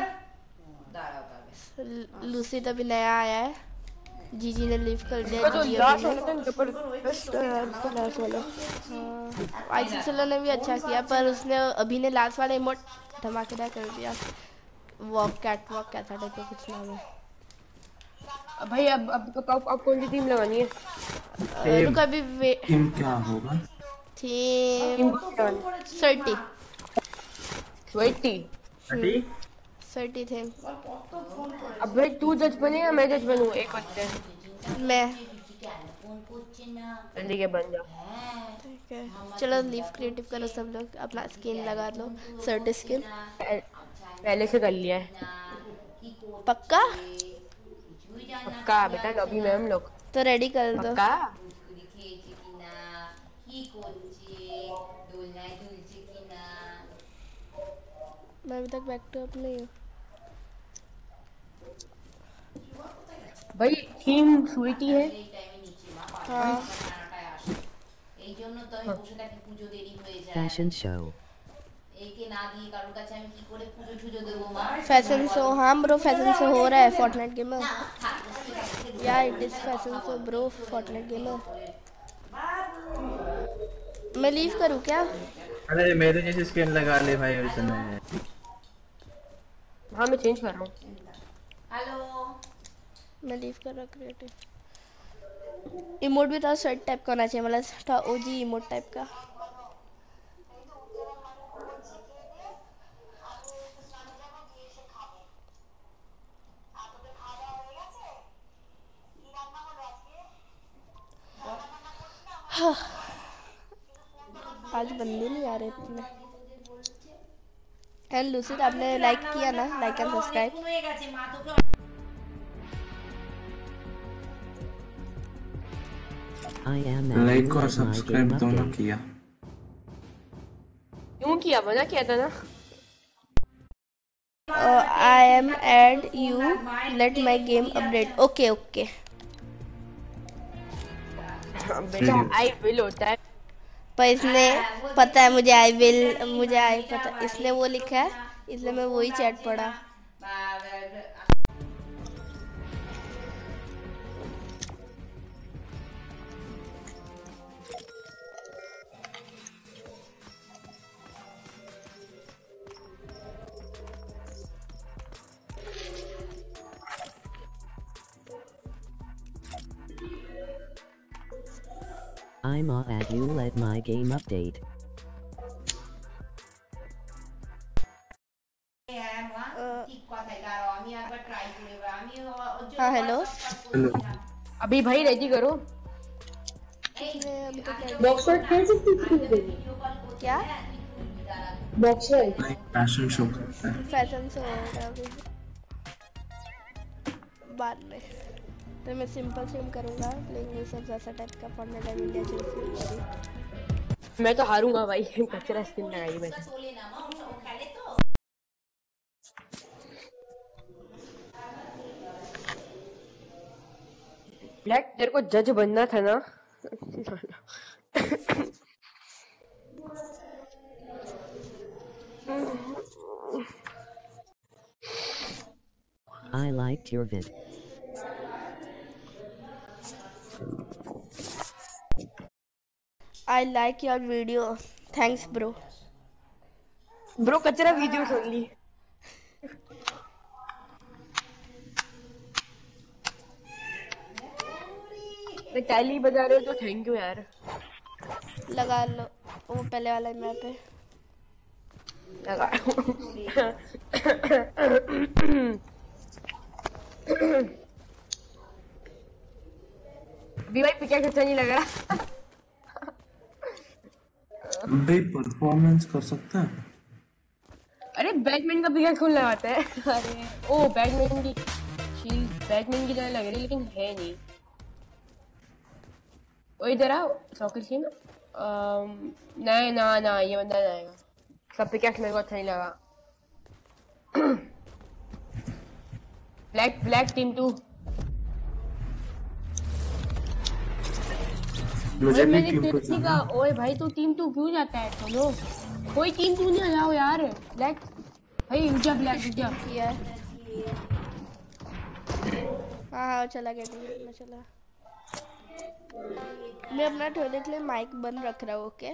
लूसी तो भी नया आया है। जीजी ने लीव कर दिया। तो जीजी लास्ट अभी वाला था जबरदस्त लास्ट वाला। वाईसी सोलो ने भी अच्छा किया पर उसने अभी ने लास्ट वाला इमोट धमाकेदार कर दिया। वॉक कैट वॉक क्या था टाइप का कुछ नाम है। भाई अब कौन सी टीम लगानी है? रुको अभी टीम क्या होगा? थीम सर्टी स्वेटी। सर्टी थीम। अब भाई तू जज बने या मैं जज बनूं? एक बनते हैं। मैं जल्दी के बन जा। ठीक है चलो लीव क्रिएटिव करो सब लोग अपना स्किन लगा लो। सर्टी स्किन पहले से कर लिया है पक्का पक्का बेटा। लॉबी में हम लोग तो रेडी कर दो। पक्का। मैं अभी तक बैक टू अप नहीं हूँ। भाई थीम स्वीटी है। हाँ Fashion show. Fashion show. हाँ ब्रो फैशन शो हो रहा है फोर्टनाइट गेमर। या it is fashion show bro Fortnite gamer. मैं लीव करूँ क्या? अरे मेरे जैसे स्किन लगा ले भाई उसने। हाँ मैं चेंज कर रहा हूँ। हेलो मैं लीव कर रहा क्रिएटिव। इमोट भी था शर्ट टाइप का होना चाहिए मतलब था ओजी इमोट टाइप का। हाँ। आज बंदे नहीं आ रहे इतने। एंड लूसी आपने लाइक किया ना? Like and subscribe. I am like और my सब्सक्राइब game दोनों update. किया। क्यों किया? मजा किया था ना। I am add you. Let my game update. Okay, okay. बेटा आई विल होता है। पर इसने पता है मुझे आई विल, मुझे आई पता, इसने वो लिखा है इसलिए मैं वही चैट पढ़ा। I'm at you let my game update. हाँ हेलो। हेलो। अभी भाई रेडी करो। बॉक्स राइड खेल सकती थी क्या बॉक्स राइड भाई फैशन शो करता है। फैशन से होगा अभी बाद में। तो मैं सिंपल सिम करूँगा लेकिन सब वैसा टाइप का फॉर्मेट है इंडिया चेल्सी। मैं तो हारूंगा भाई। कचरा स्किन लगाई मैंने। ब्लैक तेरे को जज बनना था ना। I liked your vid. I like your video. Thanks bro. Bro कचरा वीडियो सुन ली। मैं टैली बजा रहे हो तो थैंक यू यार। लगा लो वो पहले वाला मैप है। लगा अभी भाई पिक्चर अच्छा नहीं लग रहा। भाई परफॉर्मेंस कर सकता है। अरे बैटमैन का पिक्चर कौन लगाता है? अरे ओ बैटमैन की शील्ड बैटमैन की तरह लग रही है लेकिन है नहीं। ओ इधर आओ सॉकेट की ना। नहीं ना ना ये बंदा जाएगा। सब पिक्चर मेरे को अच्छा नहीं लगा। Black team 2। मुझे भी मैंने टीम को किसी का ओए भाई तू टीम 2 क्यों जाता है? चलो कोई टीम 2 नहीं जाओ यार। ब्लैक भाई रुक जा ब्लैक रुक जा। यार हाँ चला गया टीम में चला। मैं अपना थोड़े के लिए माइक बंद रख रहा हूँ। ओके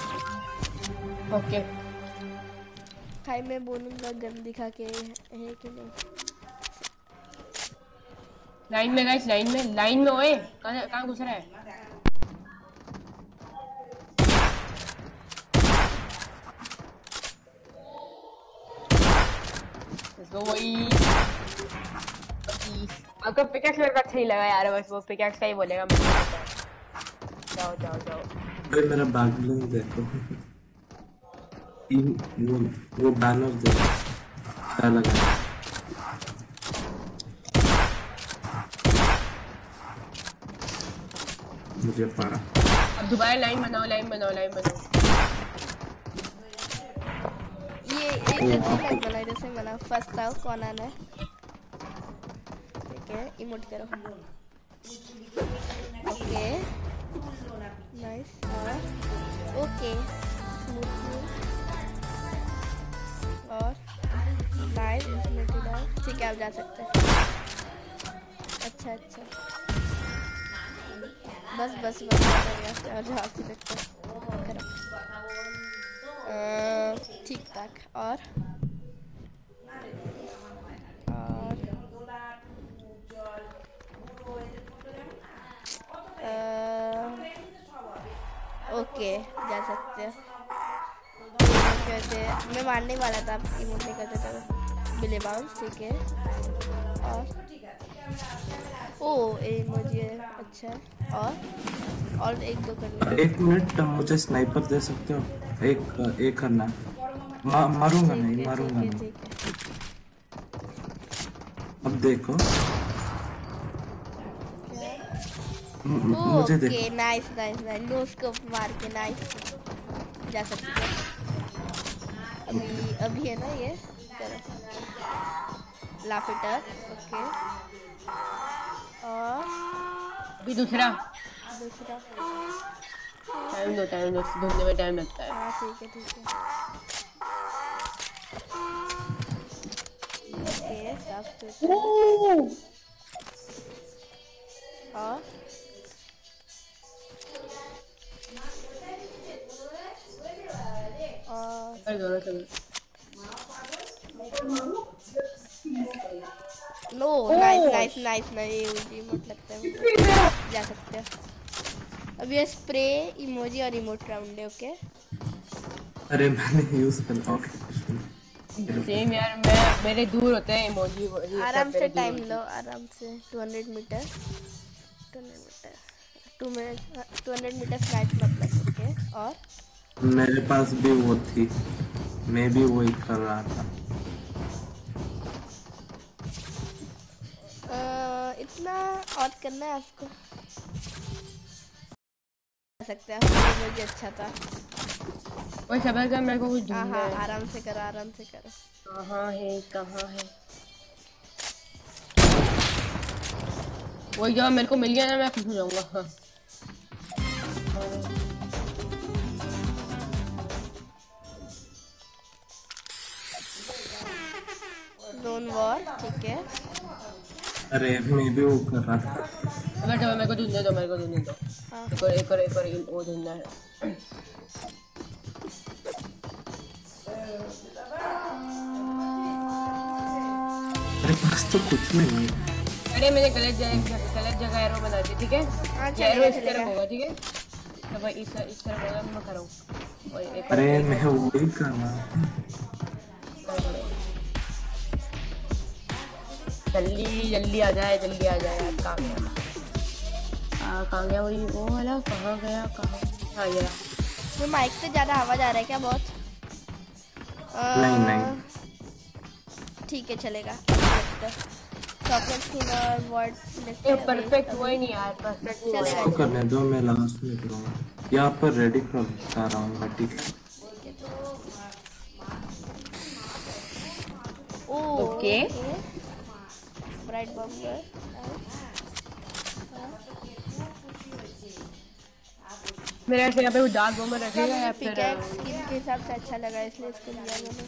ओके खाई मैं बोलूँगा गन दिखा के है कि नहीं। लाइन में गाइस लाइन में ओए कहाँ घुस रहा है? तो वही आपका पिकैक्स मेरे को अच्छा नहीं लगा यार। बस वो पिकैक्स का ही बोलेगा। जाओ भाई मेरा बैकग्राउंड देखो। वो बैनर देखो क्या लगा है। मुझे पड़ा। अब दोबारा लाइन बनाओ। ये जैसे बना जैसे बना फर्स्ट आओ कौन आना है। ठीक है इमोट करो। ओके नाइस और ओके और नाइस ठीक है आप जा सकते हैं। अच्छा बस और जा सकते हैं। ठीक ठाक और ओके जा सकते हैं। मैं मारने वाला था इमोट नहीं करते थे बिले बाउंस। ठीक है और ओ मुझे अच्छा है और एक दो करना। एक मिनट मुझे स्नाइपर दे सकते हो? एक करना है। मारूंगा नहीं। अब देखो मुझे देखो। ओके नाइस नो स्कोप मार के नाइस जा सकते हैं। अभी है ना ये चलो लाफिटर ओके और अभी दूसरा दूसरा टाइम दो ढूंढने में टाइम लगता है। हाँ ठीक है ओके साफ सुथरा और कर दो ना चलो। नो नाइस नहीं इमोट लगता है मुझे जा सकते हैं। अब ये स्प्रे इमोजी और इमोट राउंड है ओके। अरे मैंने यूज कर ओके सेम यार मैं मेरे दूर होते हैं इमोजी आराम से टाइम लो आराम से 200 मीटर 2 मिनट 200 मीटर फ्लाइट मतलब ओके। और मेरे पास भी वो थी, मैं भी वही कर रहा था। इतना और करना है आपको सकते हैं मुझे अच्छा था। कोई सबर कर मेरे को कुछ ढूंढना हाँ है। आराम से करो कहाँ है वही जब मेरे को मिल गया ना मैं खुश हो जाऊंगा। हाँ लोन वॉर ठीक है। अरे मैं भी वो कर रहा था। मेरे को ढूंढने दो हाँ एक और वो ढूंढना है। मेरे पास तो कुछ नहीं है। अरे मैंने गलत जगह एरो बना दी ठीक है। हाँ ये एरो इस चलेगा तरफ होगा ठीक है। तो भाई इस तरफ होगा मैं करूँ। अरे मैं वही कर रहा था। जल्दी आ जाए यार। कहाँ गया वही वो वाला कहाँ गया हाँ ये रहा। तो माइक से ज़्यादा आवाज़ आ रहा है क्या बहुत? नहीं ठीक है चलेगा। Chocolate finger word select perfect हुआ ही नहीं यार परफेक्ट नहीं हुआ चलेगा। इसको करने दो, मैं लास्ट में करूँगा। यहाँ पर रेडी कर रहा हूँ मैं ठीक है। ओके ब्राइट बम्बर मेरे ऐसे यहाँ पे डार्क बॉम्बर रखेगा या फिर पिकैक्स स्किन के हिसाब से अच्छा लगा इसलिए इसको लिया मैंने।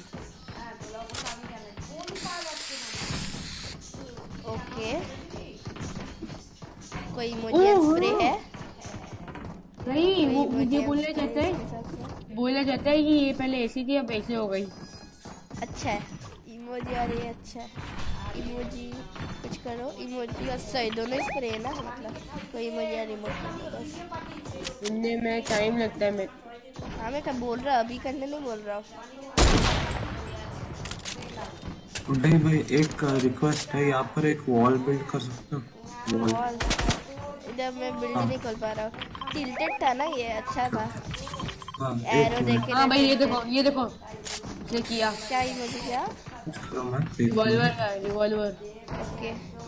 ओके कोई इमोजी स्प्रे है नहीं वो emoji ये spray बोला जाता है कि ये पहले ऐसी थी अब ऐसे हो गई। अच्छा है इमोजी और ये अच्छा है। इमोजी कुछ करो इमोजी और सही दोनों स्प्रे है ना मतलब कोई इमोजी और इमोजी बस सुनने में टाइम लगता है मैं। हाँ मैं क्या बोल रहा अभी करने नहीं बोल रहा हूँ। भाई एक रिक्वेस्ट है, यहाँ पर एक वॉल बिल्ड कर सकते हो? वॉल इधर मैं बिल्ड नहीं कर पा रहा हूँ। टिल्टेड था ना ये अच्छा था। हाँ एरो देखे हाँ भाई ये देखो ये किया क्या इमोजी क्या रिवॉल्वर ओके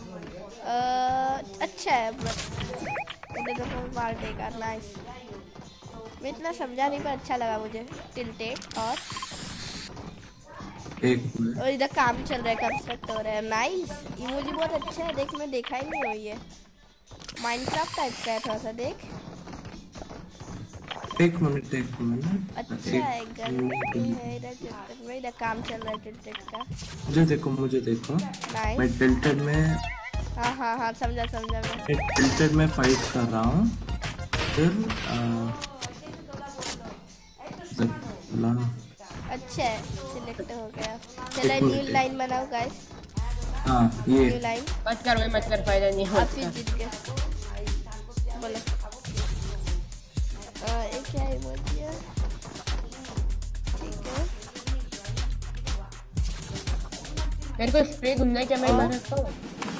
अच्छा है इधर देखो मार देगा नाइस। मैं इतना समझा नहीं पर अच्छा लगा मुझे टिल्टेड और इधर काम चल रहा है कंस्ट्रक्ट हो रहा है नाइस। इमोजी बहुत अच्छा है देख मैं देखा ही नहीं हुई है माइनक्राफ्ट टाइप का है थोड़ा सा देख। एक मिनट अच्छा है गन है इधर काम चल रहा है टिल्टेड का। मुझे देखो नाइस मैं टिल्टेड में हाँ समझा मैं टिल्टेड में फाइट कर रहा हूँ फिर अच्छा है सिलेक्ट हो गया। चलो न्यू लाइन बनाओ गाइस। हाँ ये न्यू लाइन मत कर फायदा नहीं आप फिर जीत गए बोलो। ये क्या इमोजी है ठीक है। मेरे को स्प्रे ढूंढना है क्या मैं बना सकता हूँ?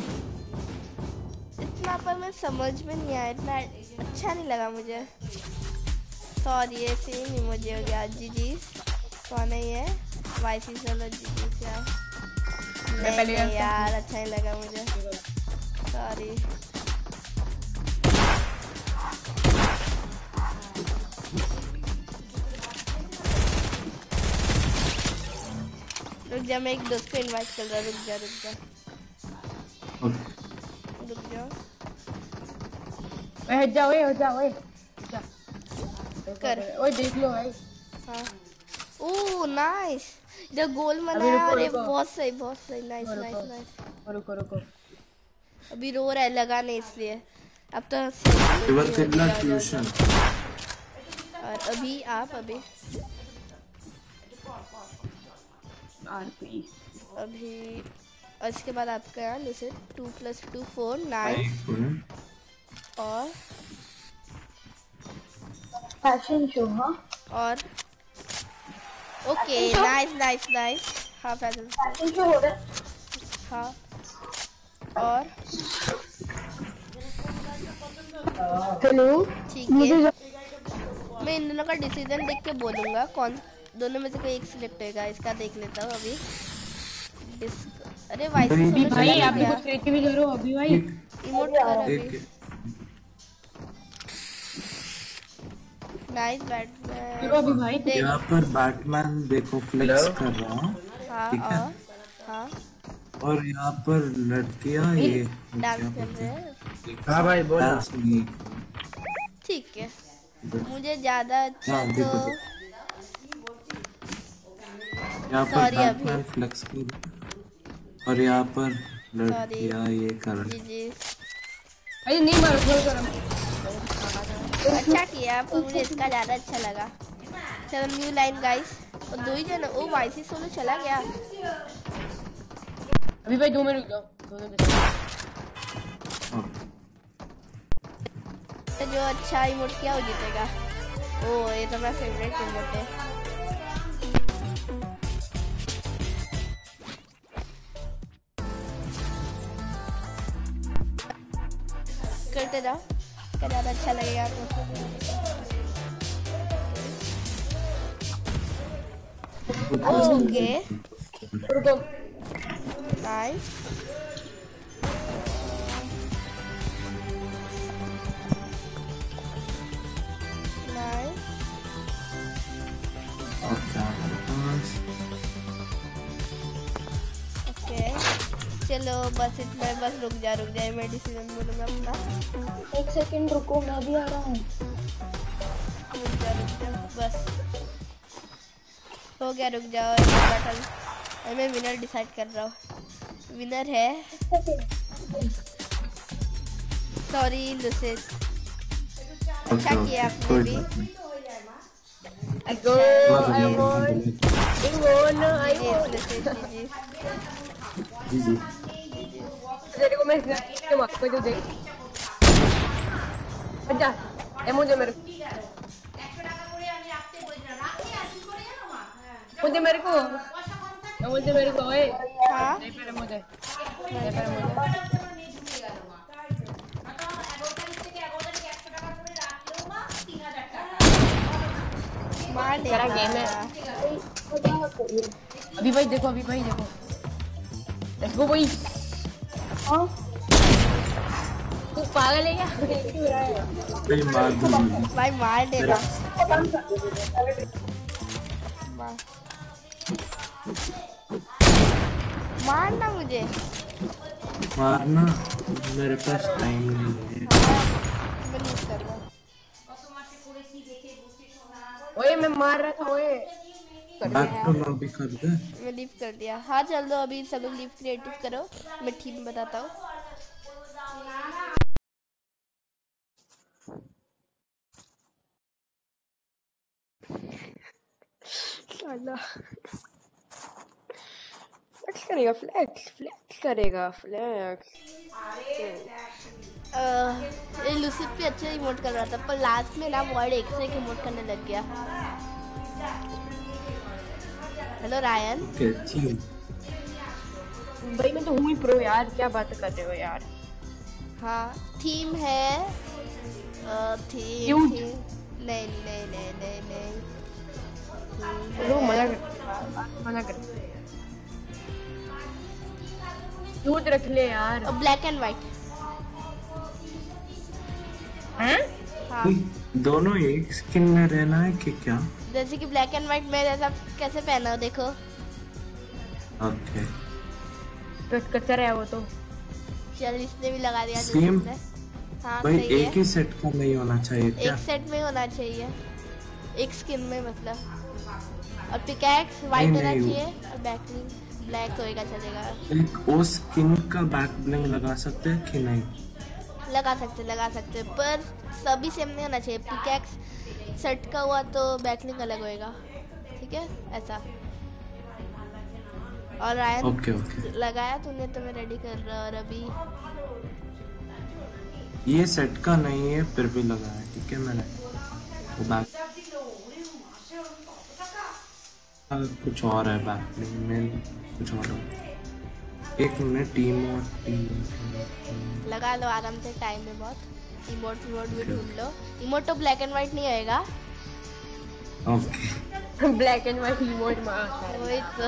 इतना पर मैं समझ में नहीं आया इतना अच्छा नहीं लगा मुझे सॉरी। ये सेम इमोजी हो गया जीजी कौन है ये वाईसी चलो जीजी यार नहीं यार अच्छा नहीं लगा मुझे सॉरी। रुक जा मैं एक दोस्त को इनवाइट कर रहा हूँ रुक जा रुक जाओ हट जा ओए हट जा ओए जा कर। ओए देख लो भाई हाँ ओह नाइस, इधर गोल अभी बनाया। रुको, अरे रुको। बहुत सही नाइस रुको, नाइस रुको। नाइस। रुको रुको अभी रो रहा है, लगा नहीं इसलिए। अब तो सही इवर हो कितना जाओ, जाओ, ट्यूशन जाओ। और अभी आप आरपी अभी और इसके बाद आपका यहाँ लूसिड 2 + 2 4 9 एक मिनट और फैशन शो हाँ और ओके नाइस नाइस नाइस। हाँ फैजल फैशन शो हो रहा है हाँ और हेलो ठीक है। मैं इन दोनों का डिसीजन देख के बोलूँगा कौन दोनों में से कोई एक सिलेक्ट होगा। इसका देख लेता हूँ अभी। अरे वाइस अभी भाई आप भी कुछ क्रिएटिव करो अभी भाई इमोट कर अभी। एक नाइस बैटमैन। करो अभी भाई देख यहाँ पर बैटमैन देखो फ्लेक्स कर रहा हूँ, हाँ ठीक है। और हाँ और यहाँ पर लड़कियाँ ये डांस कर रहे हैं। हाँ भाई बोला ठीक है, मुझे ज्यादा अच्छा हाँ, तो देखो, यहाँ पर Sorry, बैटमैन अभी। फ्लेक्स कर और यहाँ पर लड़कियाँ ये कर जी जी अरे नहीं मारो छोड़ करो अच्छा किया, पर मुझे इसका ज्यादा अच्छा लगा। चलो न्यू लाइन गाइस। और दो ही जन। ओ वाइसी सोलो चला गया। अभी भाई 2 मिनट रुक जाओ 2 मिनट जो अच्छा इमोट किया वो जीतेगा। ओ ये तो मेरा फेवरेट इमोट है। करते जाओ, क्या ज्यादा अच्छा लगेगा आपको। ओके रुको नाइस नाइस। ओके चलो बस इतना, बस रुक जा मैं डिसीजन बोलूँगा अपना। एक सेकंड रुको मैं भी आ रहा हूँ रुक जा बस हो गया। रुक जाओ बैटल। मैं विनर डिसाइड कर रहा हूँ। विनर है सॉरी लूसिड। अच्छा किया आपने भी। गो आई वांट जी जी तेरे को मैं के मार को दे अच्छा एमो दे मेरे मुझे मेरे को ओए हाँ नहीं पहले मुझे मार दे। तेरा गेम है अभी भाई देखो लेट्स गो भाई हाँ तू पागल है क्या भाई मार दूंगी भाई मार देना। मारना मुझे। मारना मेरे पास टाइम नहीं है मैं लूज कर रहा हूँ। ओए मैं मार रहा था ओए बैक टू लॉबी कर दे मैं लीव कर दिया। हाँ चल दो अभी सब लोग लीव क्रिएटिव करो। मैं टीम बताता हूँ। फ्लेक्स करेगा ये लूसिड पे अच्छे इमोट कर रहा था, पर लास्ट में ना वर्ड एक से एक इमोट करने लग गया। Hello Ryan. ओके ठीक भाई मैं तो हूँ ही प्रो यार क्या बात कर रहे हो यार हाँ थीम है थीम Cute. नहीं लो मना कर क्यूट रख ले यार ब्लैक एंड व्हाइट। हैं हाँ दोनों एक स्किन में रहना है कि क्या जैसे कि ब्लैक एंड व्हाइट में जैसा कैसे पहना हो देखो। ओके तो कच्चा है वो तो चल इसने भी लगा दिया सेम ने। हाँ भाई सही एक है। ही सेट का नहीं होना चाहिए क्या? एक सेट में होना चाहिए, एक स्किन में मतलब। और पिकैक्स वाइट होना नहीं, चाहिए और बैकलिंग ब्लैक होएगा चलेगा। एक वो स्किन का बैक ब्लिंग लगा सकते हैं कि नहीं? लगा सकते पर सभी सेम नहीं होना चाहिए। पिकैक्स सेट का हुआ तो बैकलिंग अलग होएगा, ठीक है ऐसा। और रायन ओके लगाया तूने तो मैं रेडी कर रहा। और अभी ये सेट का नहीं है फिर भी लगाया, ठीक है मैंने वो बैक कुछ और है, बैक ब्लिंग में कुछ और है। एक मिनट, टीम लगा लो आराम से, टाइम है बहुत। इमोट भी ढूंढ लो। इमोट तो ब्लैक एंड व्हाइट नहीं होएगा। Okay black and white emote में वही तो।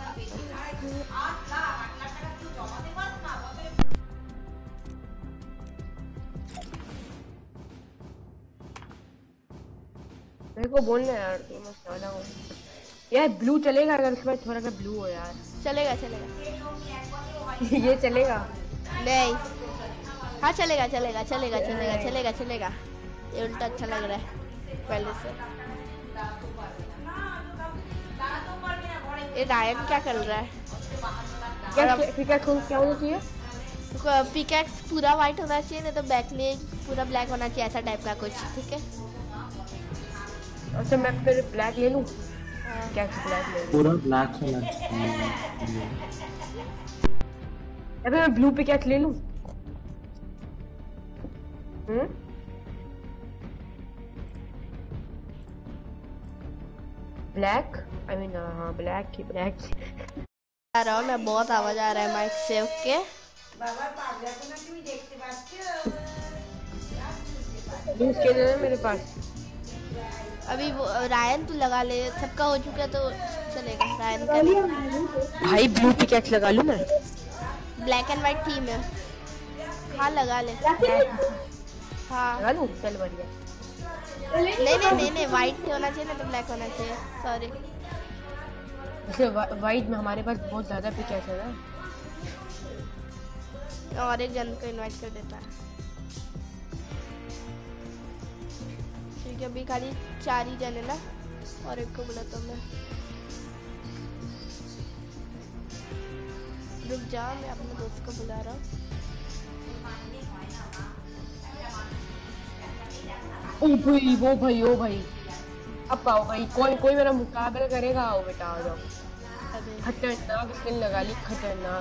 मेरे को बोलना यार, तो मैं चला हूँ यार। ब्लू चलेगा अगर उसके बाद थोड़ा सा ब्लू हो यार। चलेगा ये चलेगा नहीं। हाँ चलेगा। ये उल्टा अच्छा लग रहा है पहले से। ये रायन क्या कर रहा है? क्या होना चाहिए? पिकैक्स पूरा वाइट होना चाहिए, नहीं तो बैकलिंग पूरा ब्लैक होना चाहिए, ऐसा टाइप का कुछ, ठीक है। अच्छा मैं फिर ब्लैक ले लूं? क्या ब्लैक ले लूं? पूरा ब्लैक होना चाहिए। अबे मैं ब्लू पिकैक्स ले लूं? ब्लैक आई मीन हाँ ब्लैक आ रहा हूँ मैं, बहुत आवाज आ रहा है माइक से। ओके मेरे पास अभी वो रायन तू लगा ले, सबका हो चुका तो चलेगा। रायन का भाई ब्लू पिकैक्स लगा लूं मैं? ब्लैक एंड व्हाइट थीम है। हाँ लगा ले। हाँ लगा लूं? चल बढ़िया। नहीं व्हाइट होना चाहिए ना तो ब्लैक होना चाहिए। सॉरी जैसे वाइट में हमारे पास बहुत ज्यादा पिकैक्स है ना। और एक जन को इनवाइट कर देता है, क्योंकि अभी खाली 4 ही जन है ना। और एक को बुलाता हूँ मैं। रुक जा, मैं अपने दोस्त को बुला रहा हूँ। ओ भाई अब आओ भाई, कोई मेरा मुकाबला करेगा? आओ बेटा आ जाओ। खतरनाक स्किन लगा ली, खतरनाक।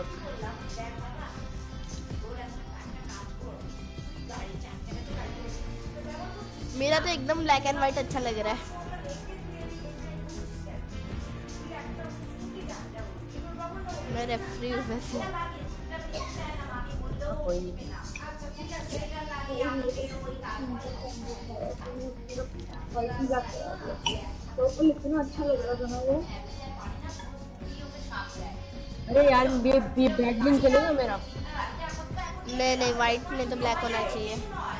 मेरा तो एकदम ब्लैक एंड व्हाइट अच्छा लग रहा है। मैं रेफरी हूँ वैसे। कोई नहीं। तो इतना अच्छा लग रहा था ना वो। अरे यार ये ब्लैकलिंग चलेगा मेरा? नहीं व्हाइट नहीं तो ब्लैक होना चाहिए।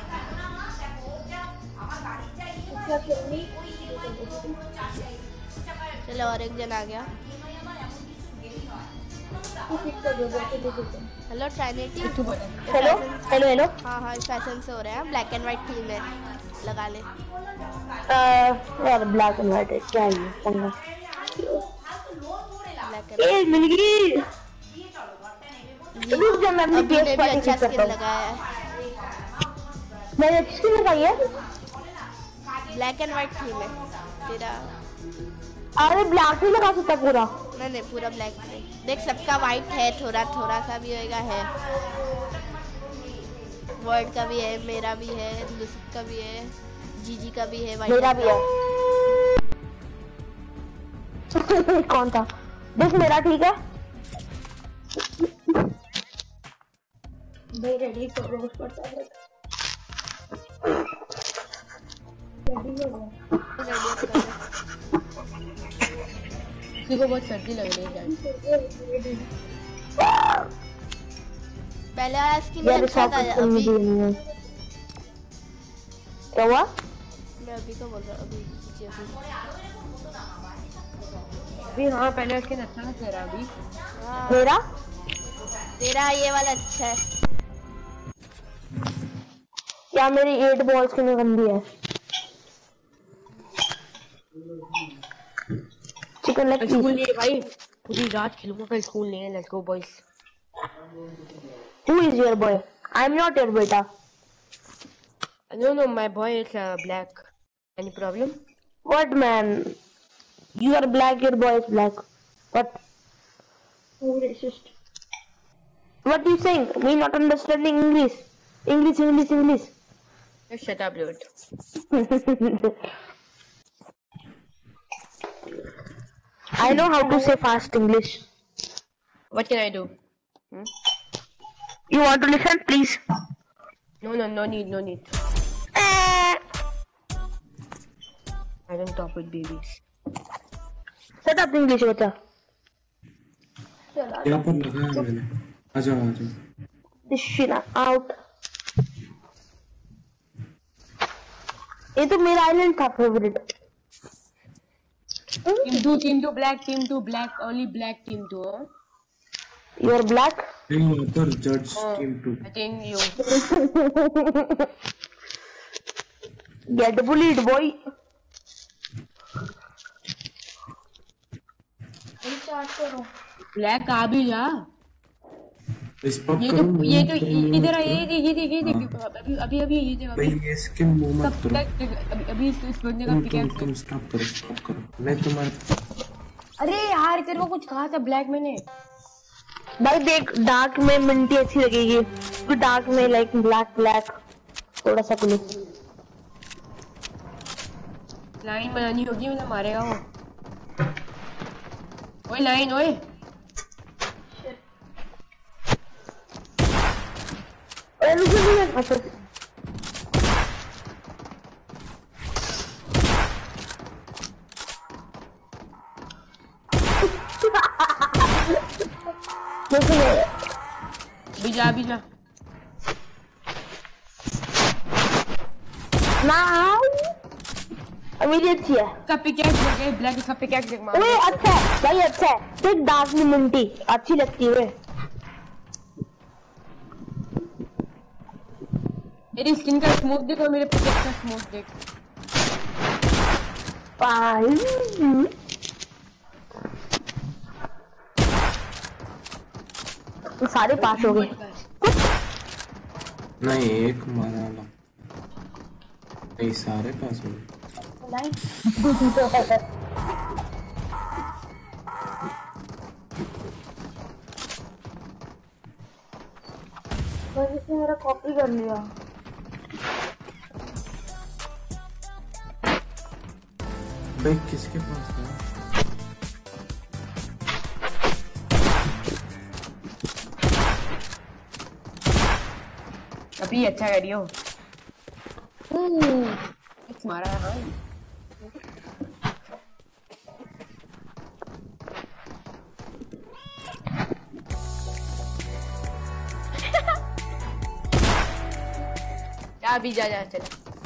चलो और एक जन आ गया। Hello Trinity. हेलो हाँ फैशन से हो रहे हैं। ब्लैक एंड व्हाइट थीम है, लगा ले। यार ब्लैक एंड व्हाइट है क्या ये पंगा? ए मिल गई। रुक जा, मैं अपनी PS भी अच्छा स्किन लगाया है। मैंने अच्छी स्किन लगाई है। ब्लैक एंड व्हाइट थीम है तेरा। अरे ब्लैक ही लगा सकता पूरा? नहीं पूरा ब्लैक नहीं। देख सबका व्हाइट है, थोड़ा सा भी होएगा है। वर्ड का भी है, मेरा भी है, लुसिक का भी है, जीजी का भी है, मेरा भी है। कौन था? देख मेरा ठीक है। भाई रेडी करो पड़ता है। रेडी हो गया। किसी को बहुत सर्दी लग रही है। पहले वाला स्किन अच्छा था। अभी क्या हुआ? मैं अभी को बोल रहा हूँ। अभी हाँ पहले स्किन अच्छा था तेरा। अभी हाँ मेरा तेरा ये वाला अच्छा है। क्या मेरी 8 बॉल्स की गंदी है? Chicken leg school piece. नहीं है भाई, पूरी रात खेलूंगा, कल स्कूल नहीं है। Let's go boys. Who is your boy? I'm not your beta. No, my boy is black. Any problem? What man? You are black, your boy is black. What? Oh, racist. What you saying? Me not understanding English. English. Just shut up, dude. I know how to say fast English. What can I do? You want to listen, please? No need. Eh. I don't talk with babies. Shut up English बच्चा. यहाँ पर लगाया मैंने. आ जाओ. This shit out. ये तो मेरा island था favourite. Team 2 black, only black team 2. Huh? You are black. नहीं उधर जज team 2. I think you. Get bullied, boy. Black आ भी जा. रिस्पेक्ट ये करो. तो इधर आ, ये देख अभी ये देख भाई ये स्किन मूव मत करो. अभी इस बंदे का पिकैक्स. तुम स्टॉप करो. मैं तुम्हारे. अरे यार तेरे को कुछ कहा था ब्लैक मैंने. भाई देख डार्क में मिंटी अच्छी लगेगी. तो डार्क में लाइक ब्लैक थोड़ा सा कुल. लाइन बनानी होगी, मतलब मारेगा वो. ओए लाइन ओए. अच्छा अभी जा. ना मेरी अच्छी है. इसका पिकैक्स देख, ब्लैक इसका पिकैक्स देख. ओए अच्छा है भाई, अच्छा है. देख डार्क में मिंटी अच्छी लगती है. मेरी स्किन का स्मोक देख और मेरे पिकैक्स का स्मोक देख. सारे पास हो गए. नहीं एक मारा ला. नहीं सारे पास हो गए. इसने मेरा कॉपी कर लिया. भाई किसके पास है? अभी अच्छा कर रही हो. मारा है. अभी जा चला.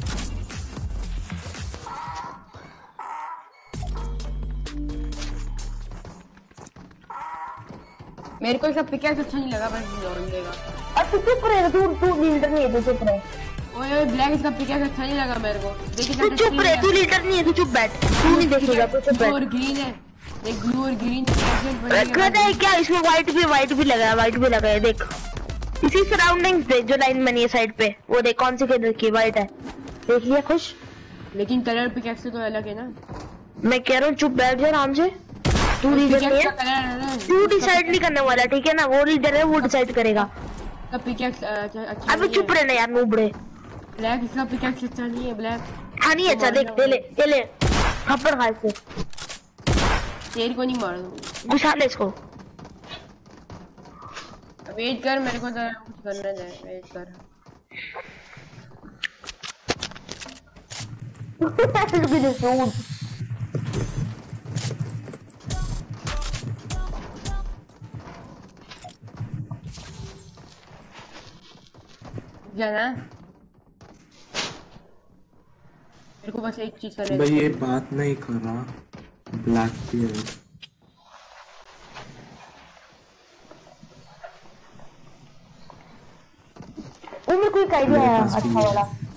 मेरे को इसका पिकैक्स अच्छा नहीं लगा, बस जोड़ देगा. अब तू चुप रहे. तू लीडर नहीं है, तू चुप रहे. ओए ब्लैक इसका पिकैक्स अच्छा नहीं लगा मेरे को. देखिए तू चुप रहे. तू लीडर नहीं है, तू चुप बैठ. तू नहीं देखेगा, तू चुप बैठ. और ग्रीन है. देख ब्लू और ग्रीन पता है क्या इसमें वाइट भी लगा है. देख इसी सराउंडिंग्स देख जो लाइन बनी है साइड पे. वो देख कौन सी कलर की वाइट है. देख लिया खुश. लेकिन कलर पिकैक्स से तो अलग है ना. मैं कह रहा हूँ चुप बैठ जा आराम से. तू लीडर नहीं है, तू डिसाइड नहीं करने वाला, ठीक है ना. वो लीडर है, वो डिसाइड करेगा. पिकैक्स अच्छा. अबे चुप रहना यार नूबड़े. ब्लैक इसका पिकैक्स अच्छा नहीं है. ब्लैक हाँ नहीं अच्छा. देख ये ले थप्पड़ खा इससे. तेरे को नहीं मार दूँ. घुसा ले इसको. वेट कर, मेरे को तो कुछ करना है. वेट कर. जाना मेरे को बस एक चीज करनी है. भाई ये बात नहीं कर रहा. Black beard. मेरे को एक आइडिया आया अच्छा वाला.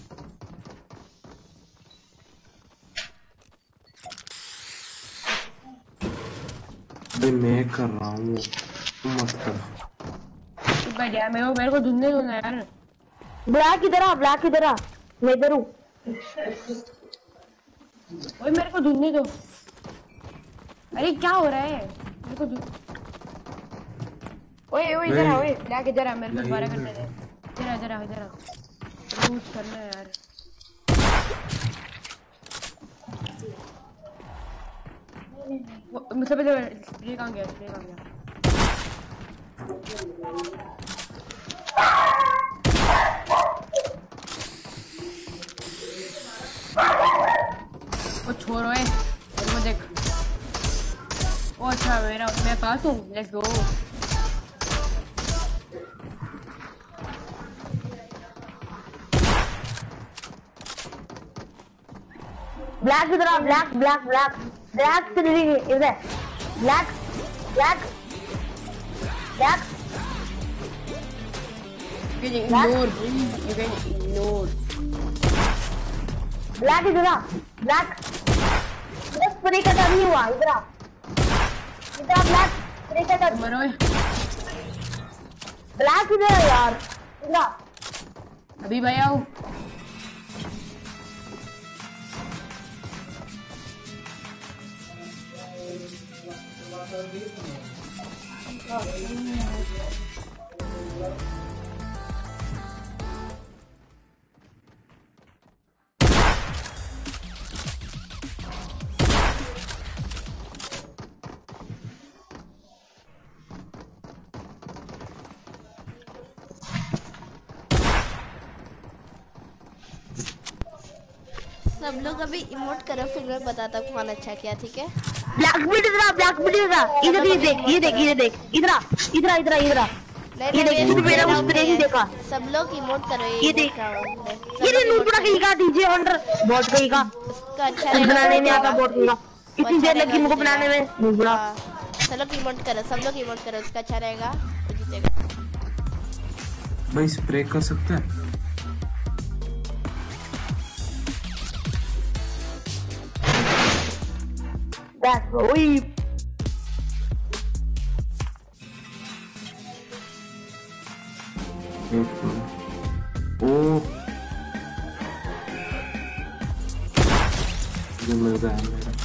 मैं कर रहा हूँ, तुम मत कर। बढ़िया, मेरे को ढूंढने दो ना यार। ब्लैक इधर आ, ब्लैक इधर आ, मैं इधर हूँ। ओए मेरे को ढूंढने दो। अरे क्या हो रहा है? मेरे को ओए ओए इधर आ, ओए ब्लैक इधर आ, मेरे को दोबारा करने दे। इधर आ, इधर आ, इधर आ। कुछ करना है यार। मतलब ये कहाँ गया? ये कहाँ गया? वो छोड़ो है, वो देख। ओ अच्छा, मैं पास हूँ। Let's go. ब्लैक इधर आ, ब्लैक ब्लैक ब्लैक ब्लैक से इधर black black black ignore, you can ignore. Black इधर आ, ब्लैक स्प्रे का नहीं हुआ, इधर आ, इधर आ ब्लैक स्प्रे का मरो। ब्लैक इधर आ यार, इधर आ। अभी भाई आओ। सब लोग अभी इमोट करो, फिर मैं बताता हूँ कौन अच्छा किया, ठीक है? ब्लैक बीट इधर आ, ब्लैक बीट इधर आ, इधर ये देख, ये देख, ये देख, इधर आ, इधर आ, इधर आ, इधर आ। ये देख, तू मेरा उस स्प्रे नहीं देखा। सब लोग इमोट करो। ये देख, ये देख नूबड़ा कहीं का डीजे ऑनर बॉट कहीं का, उसका अच्छा कुछ बनाने नहीं आता बॉट कहीं का, इतनी देर लगी मुझको बनाने में नूबड़ा। सब लोग इमोट करो, सब लोग इमोट करो, उसका अच्छा रहेगा तो जीतेगा। भाई स्प्रे कर सकते हैं? That's ओए ओ जो मिल रहा है मेरा।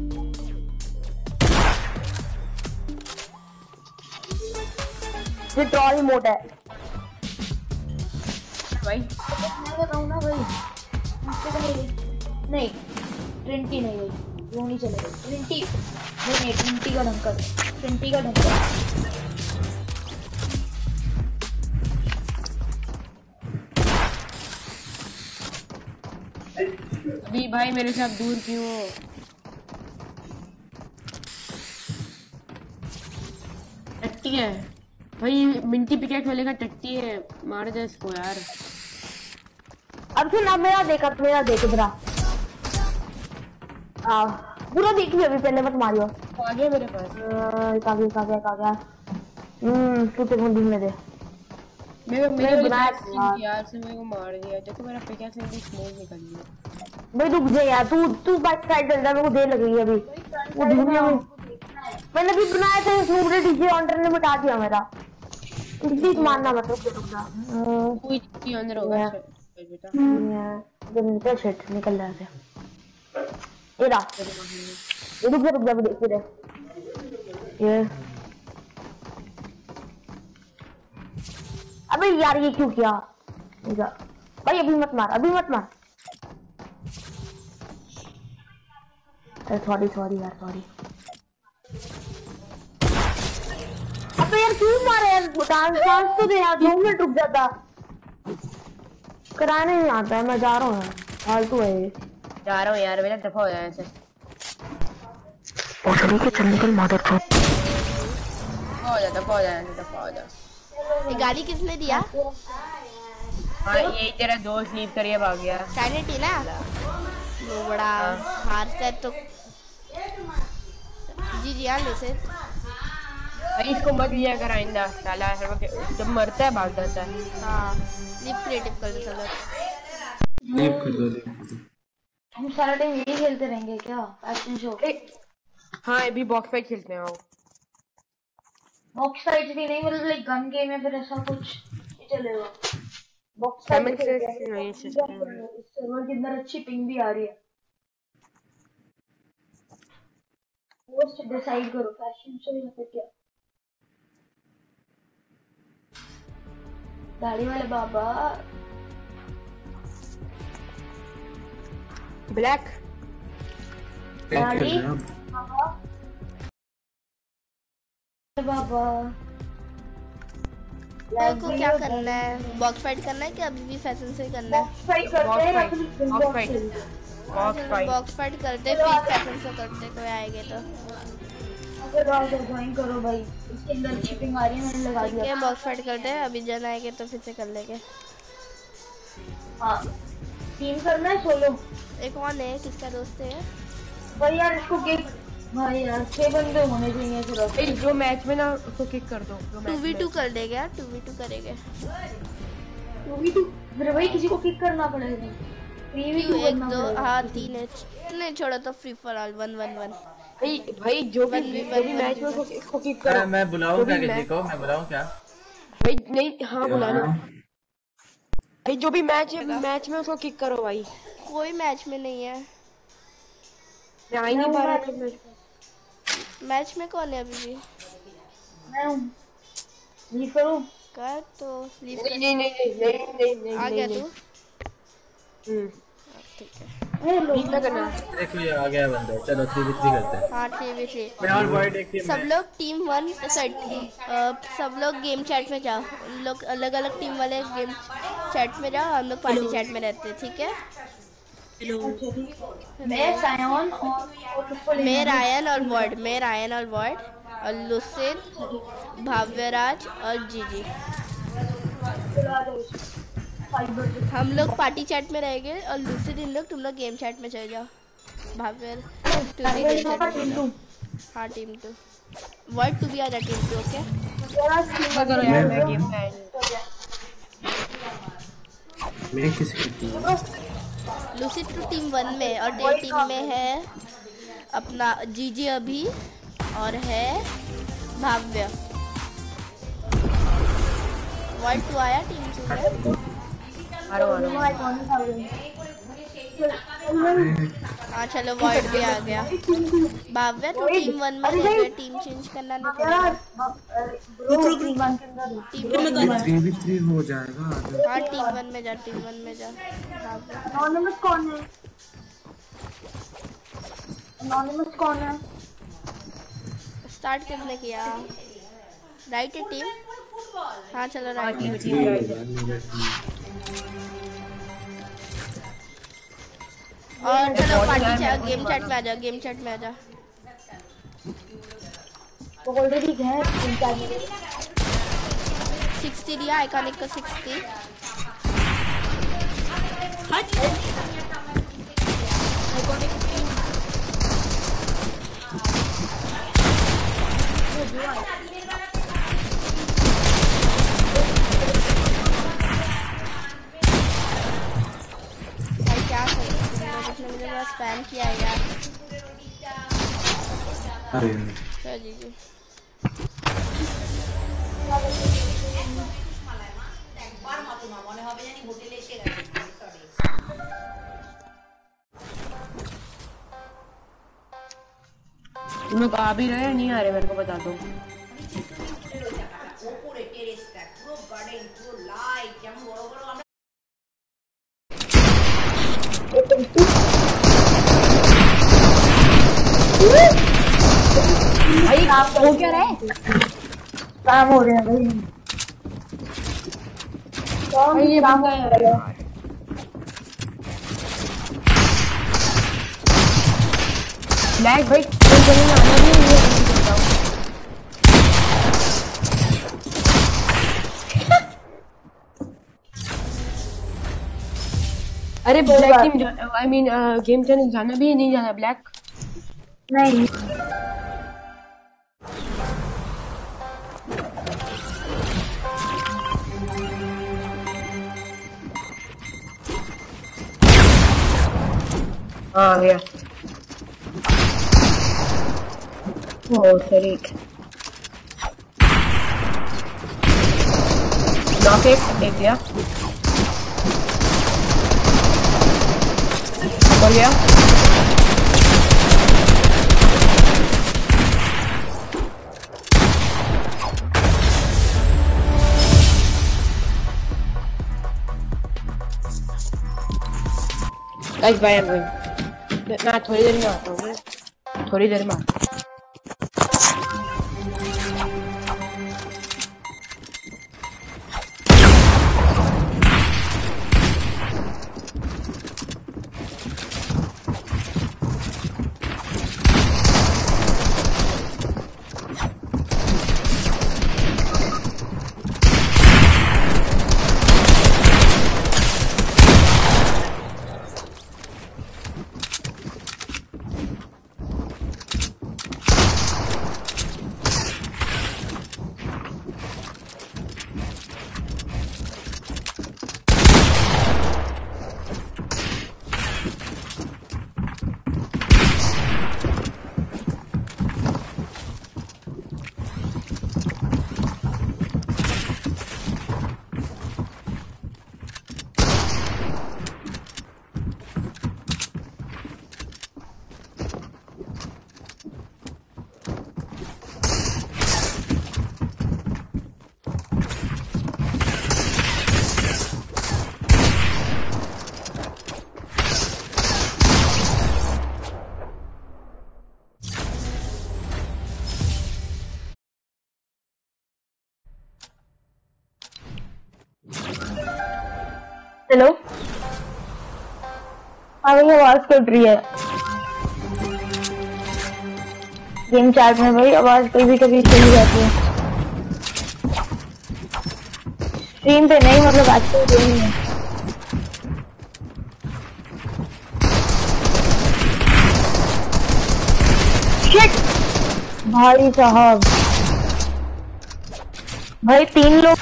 ये ट्रॉली मोड है भाई। मैं बताऊँ ना भाई, नहीं ट्रिंटी नहीं भाई, वो नहीं चलेगा। ट्रिंटी नहीं, ट्रिंटी का ढंकर, ट्रिंटी का ढंकर। अभी भाई मेरे से आप दूर क्यों हो? टट्टी है भाई, मिंटी पिकेट वाले का टट्टी है, मार दे इसको यार। अब सुन, अब मेरा देख, अब मेरा देख इधर आ, पूरा देख लियो अभी, पहले मत मारियो। आ गया मेरे पास। कहाँ गया तू तेरे को ढूंढने दे। मेरे बनाया यार से मेरे को मार दिया। देखो मेरा पिकेट से भी स्मोक निकल गया। भाई रुक जा यार, तू बाइक साइड चल जा, मेरे को देर लगेगी अभी। वो ढूंढने में मैंने भी बनाया था, नूबड़े डीजे ऑनर ने मिटा दिया मेरा। प्लीज मारना मत, रुक जा। कोई अंदर होगा बेटा। निकल, शिट निकल रहा है। ये रहा, रुक जा देख रहे ये। अबे यार ये क्यों किया भाई? अभी मत मार, अभी मत मार। सॉरी यार, सॉरी। अबे यार क्यों मारे यार? डांस तो दे यार, 2 मिनट रुक जाता। कराने नहीं आता है, मैं जा रहा हूँ यार, फालतू है ये। जा रहा हूँ यार, मेरा दफा हो जाए ऐसे। चल निकल मादर चोद। दफा हो जा। ये गाड़ी किसने दिया? हाँ ये तेरा दोस्त लीव करिए भाग गया। सैनिटी ना वो बड़ा हारता है तो जी हाँ वैसे भाई इसको मत लिया कर आइंदा, साला जब मरता है भाग जाता है। हाँ लीव क्रिएटिव कर दो चलो। लीव कर दो। हम सारा टाइम यही खेलते रहेंगे क्या? Action show. हाँ अभी बॉक्स फाइट खेलते हैं। बॉक्स फाइट भी नहीं, मतलब लाइक गन गेम है फिर ऐसा कुछ ही चलेगा। बॉक्स Family फाइट से नहीं सिस्टम है। सर्वर के अंदर अच्छी पिंग भी आ रही है। पोस्ट डिसाइड करो फैशन शो या फिर क्या। दाढ़ी वाले बाबा ब्लैक दाढ़ी बाबा को क्या करना है? बॉक्स फाइट करना है कि अभी भी फैशन से करना है? बॉक्स फाइट करते हैं या फिर बॉक्स फाइट करते फिर फैशन से करते, कोई आएंगे तो। अगर आप ज्वाइन करो भाई, इसके अंदर शिपिंग आ रही है, मैंने लगा दिया। बॉक्स फाइट करते हैं, अभी जन आएंगे तो फिर से कर लेंगे। हाँ टीम करना है सोलो? एक और है, किसका दोस्त है भाई यार इसको किक, भाई यार 6 बंदे होने चाहिए सिर्फ। भाई जो मैच में ना उसको किक कर दो। 2v2 कर देंगे यार, 2v2 करेंगे। 2v2 मेरे भाई किसी को किक करना पड़ेगा। 3v2 एक करना दो पड़ेगा। हाँ 3 है, नहीं छोड़ो तो फ्री फॉर ऑल 1-1-1। भाई जो भी मैच में उसको किक करो। मैं बुलाऊं क्या किसी को? मैं बुलाऊं क्या? भाई नहीं, हाँ बुला लो भाई। जो भी मैच में उसको किक करो भाई। कोई मैच में नहीं है। मैं आ ही नहीं पा रहा मैच में कौन है अभी भी? मैं हूं, लीव करूं? कर तो लीव कर। नहीं आ गया तू? ठीक है। लीव ना करना। देखो ये आ गया बंदा, चलो 3v3 करते हैं। हाँ 3v3। मैं और वॉइड एक टीम सब में। लोग टीम 1 सब लोग गेम चैट में जाओ। उन लोग अलग अलग टीम वाले गेम चैट में जाओ, हम लोग पार्टी चैट में रहते हैं, ठीक है? मैं सायन और मैं रायन और वॉइड और लुसिन, भाव्यराज और जीजी। हम लोग पार्टी चैट में रहेंगे और लुसिन इन लोग, तुम लोग गेम चैट में चले जाओ। भाव्यर तू भी गेम चैट में चले जाओ। हाँ टीम 2। वॉइड तू भी आ जा टीम 2, ओके? करो यार, मैं गेम में मैं किसकी टीम? लुसिन तू टीम 1 में और तेरी टीम में है अपना जीजी अभी और है भाव्य। वॉइड तू आया टीम 2 में? हाँ चलो वॉइड भी आ गया। भाव्य तू टीम 1 में रह, टीम चेंज करना नहीं पड़ेगा। टीम 3v3 हो जाएगा। हाँ टीम 1 में जा, टीम 1 में जा। भाव्य एनोनिमस कौन है? एनोनिमस कौन है? स्टार्ट किसने किया? राइट है टीम? हाँ चलो राइट है। और चलो पार्टी चैट गेम चैट में आ जा, गेम चैट में आ जा। वो ऑलरेडी है 60 दिया आइकॉनिक का 60। भाई क्या करें, मुझे बस स्पैम किया है यार। अरे चल जी तुम लोग आ भी रहे नहीं आ रहे मेरे को बता दो। भाई आप हो क्या रहे? काम हो रहे हैं भाई। भाई ये बंदा है ब्लैक भाई, कोई जगह आना भी नहीं है। अरे black team I mean game channel जाना भी है, नहीं जाना ब्लैक? नहीं हाँ भैया। Oh sorry. एक गया हो गया गाइस बाय एम गोइंग ना थोड़ी देर में आता हूँ थोड़ी देर में हेलो हाँ भाई आवाज कट रही है गेम चैट में भाई आवाज कभी कभी चली जाती है स्ट्रीम पे नहीं मतलब एक्चुअल गेम में शिट भाई साहब भाई 3 लोग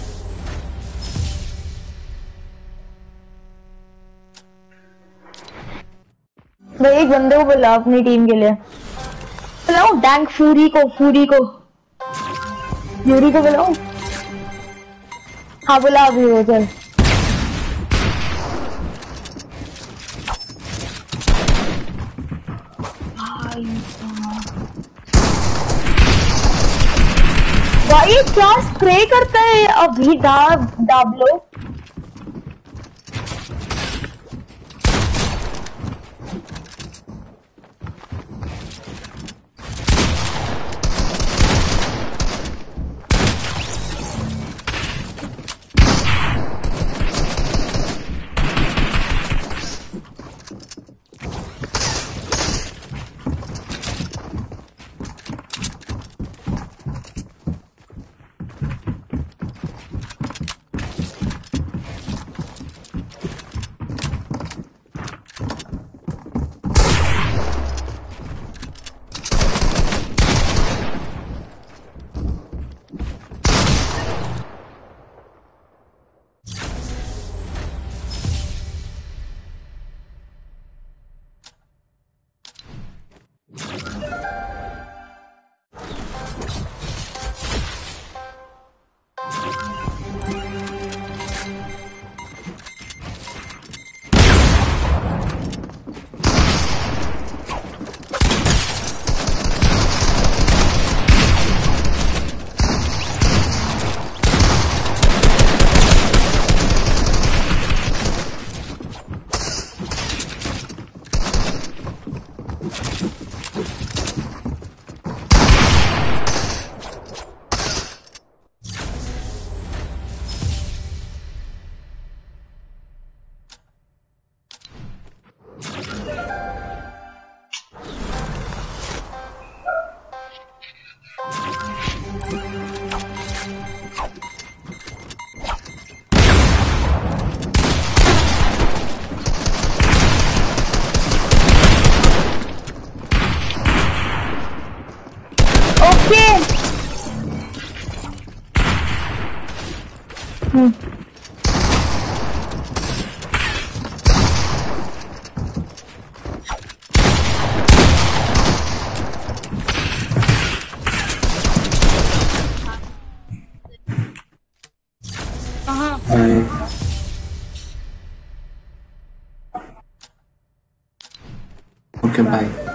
भाई एक बंदे को बुला अपनी टीम के लिए बुलाओ डैंक फ्यूरी को बुलाओ हाँ बुला अभी वो चल भाई क्या स्प्रे करता है अभी दाब लो ओके बाय।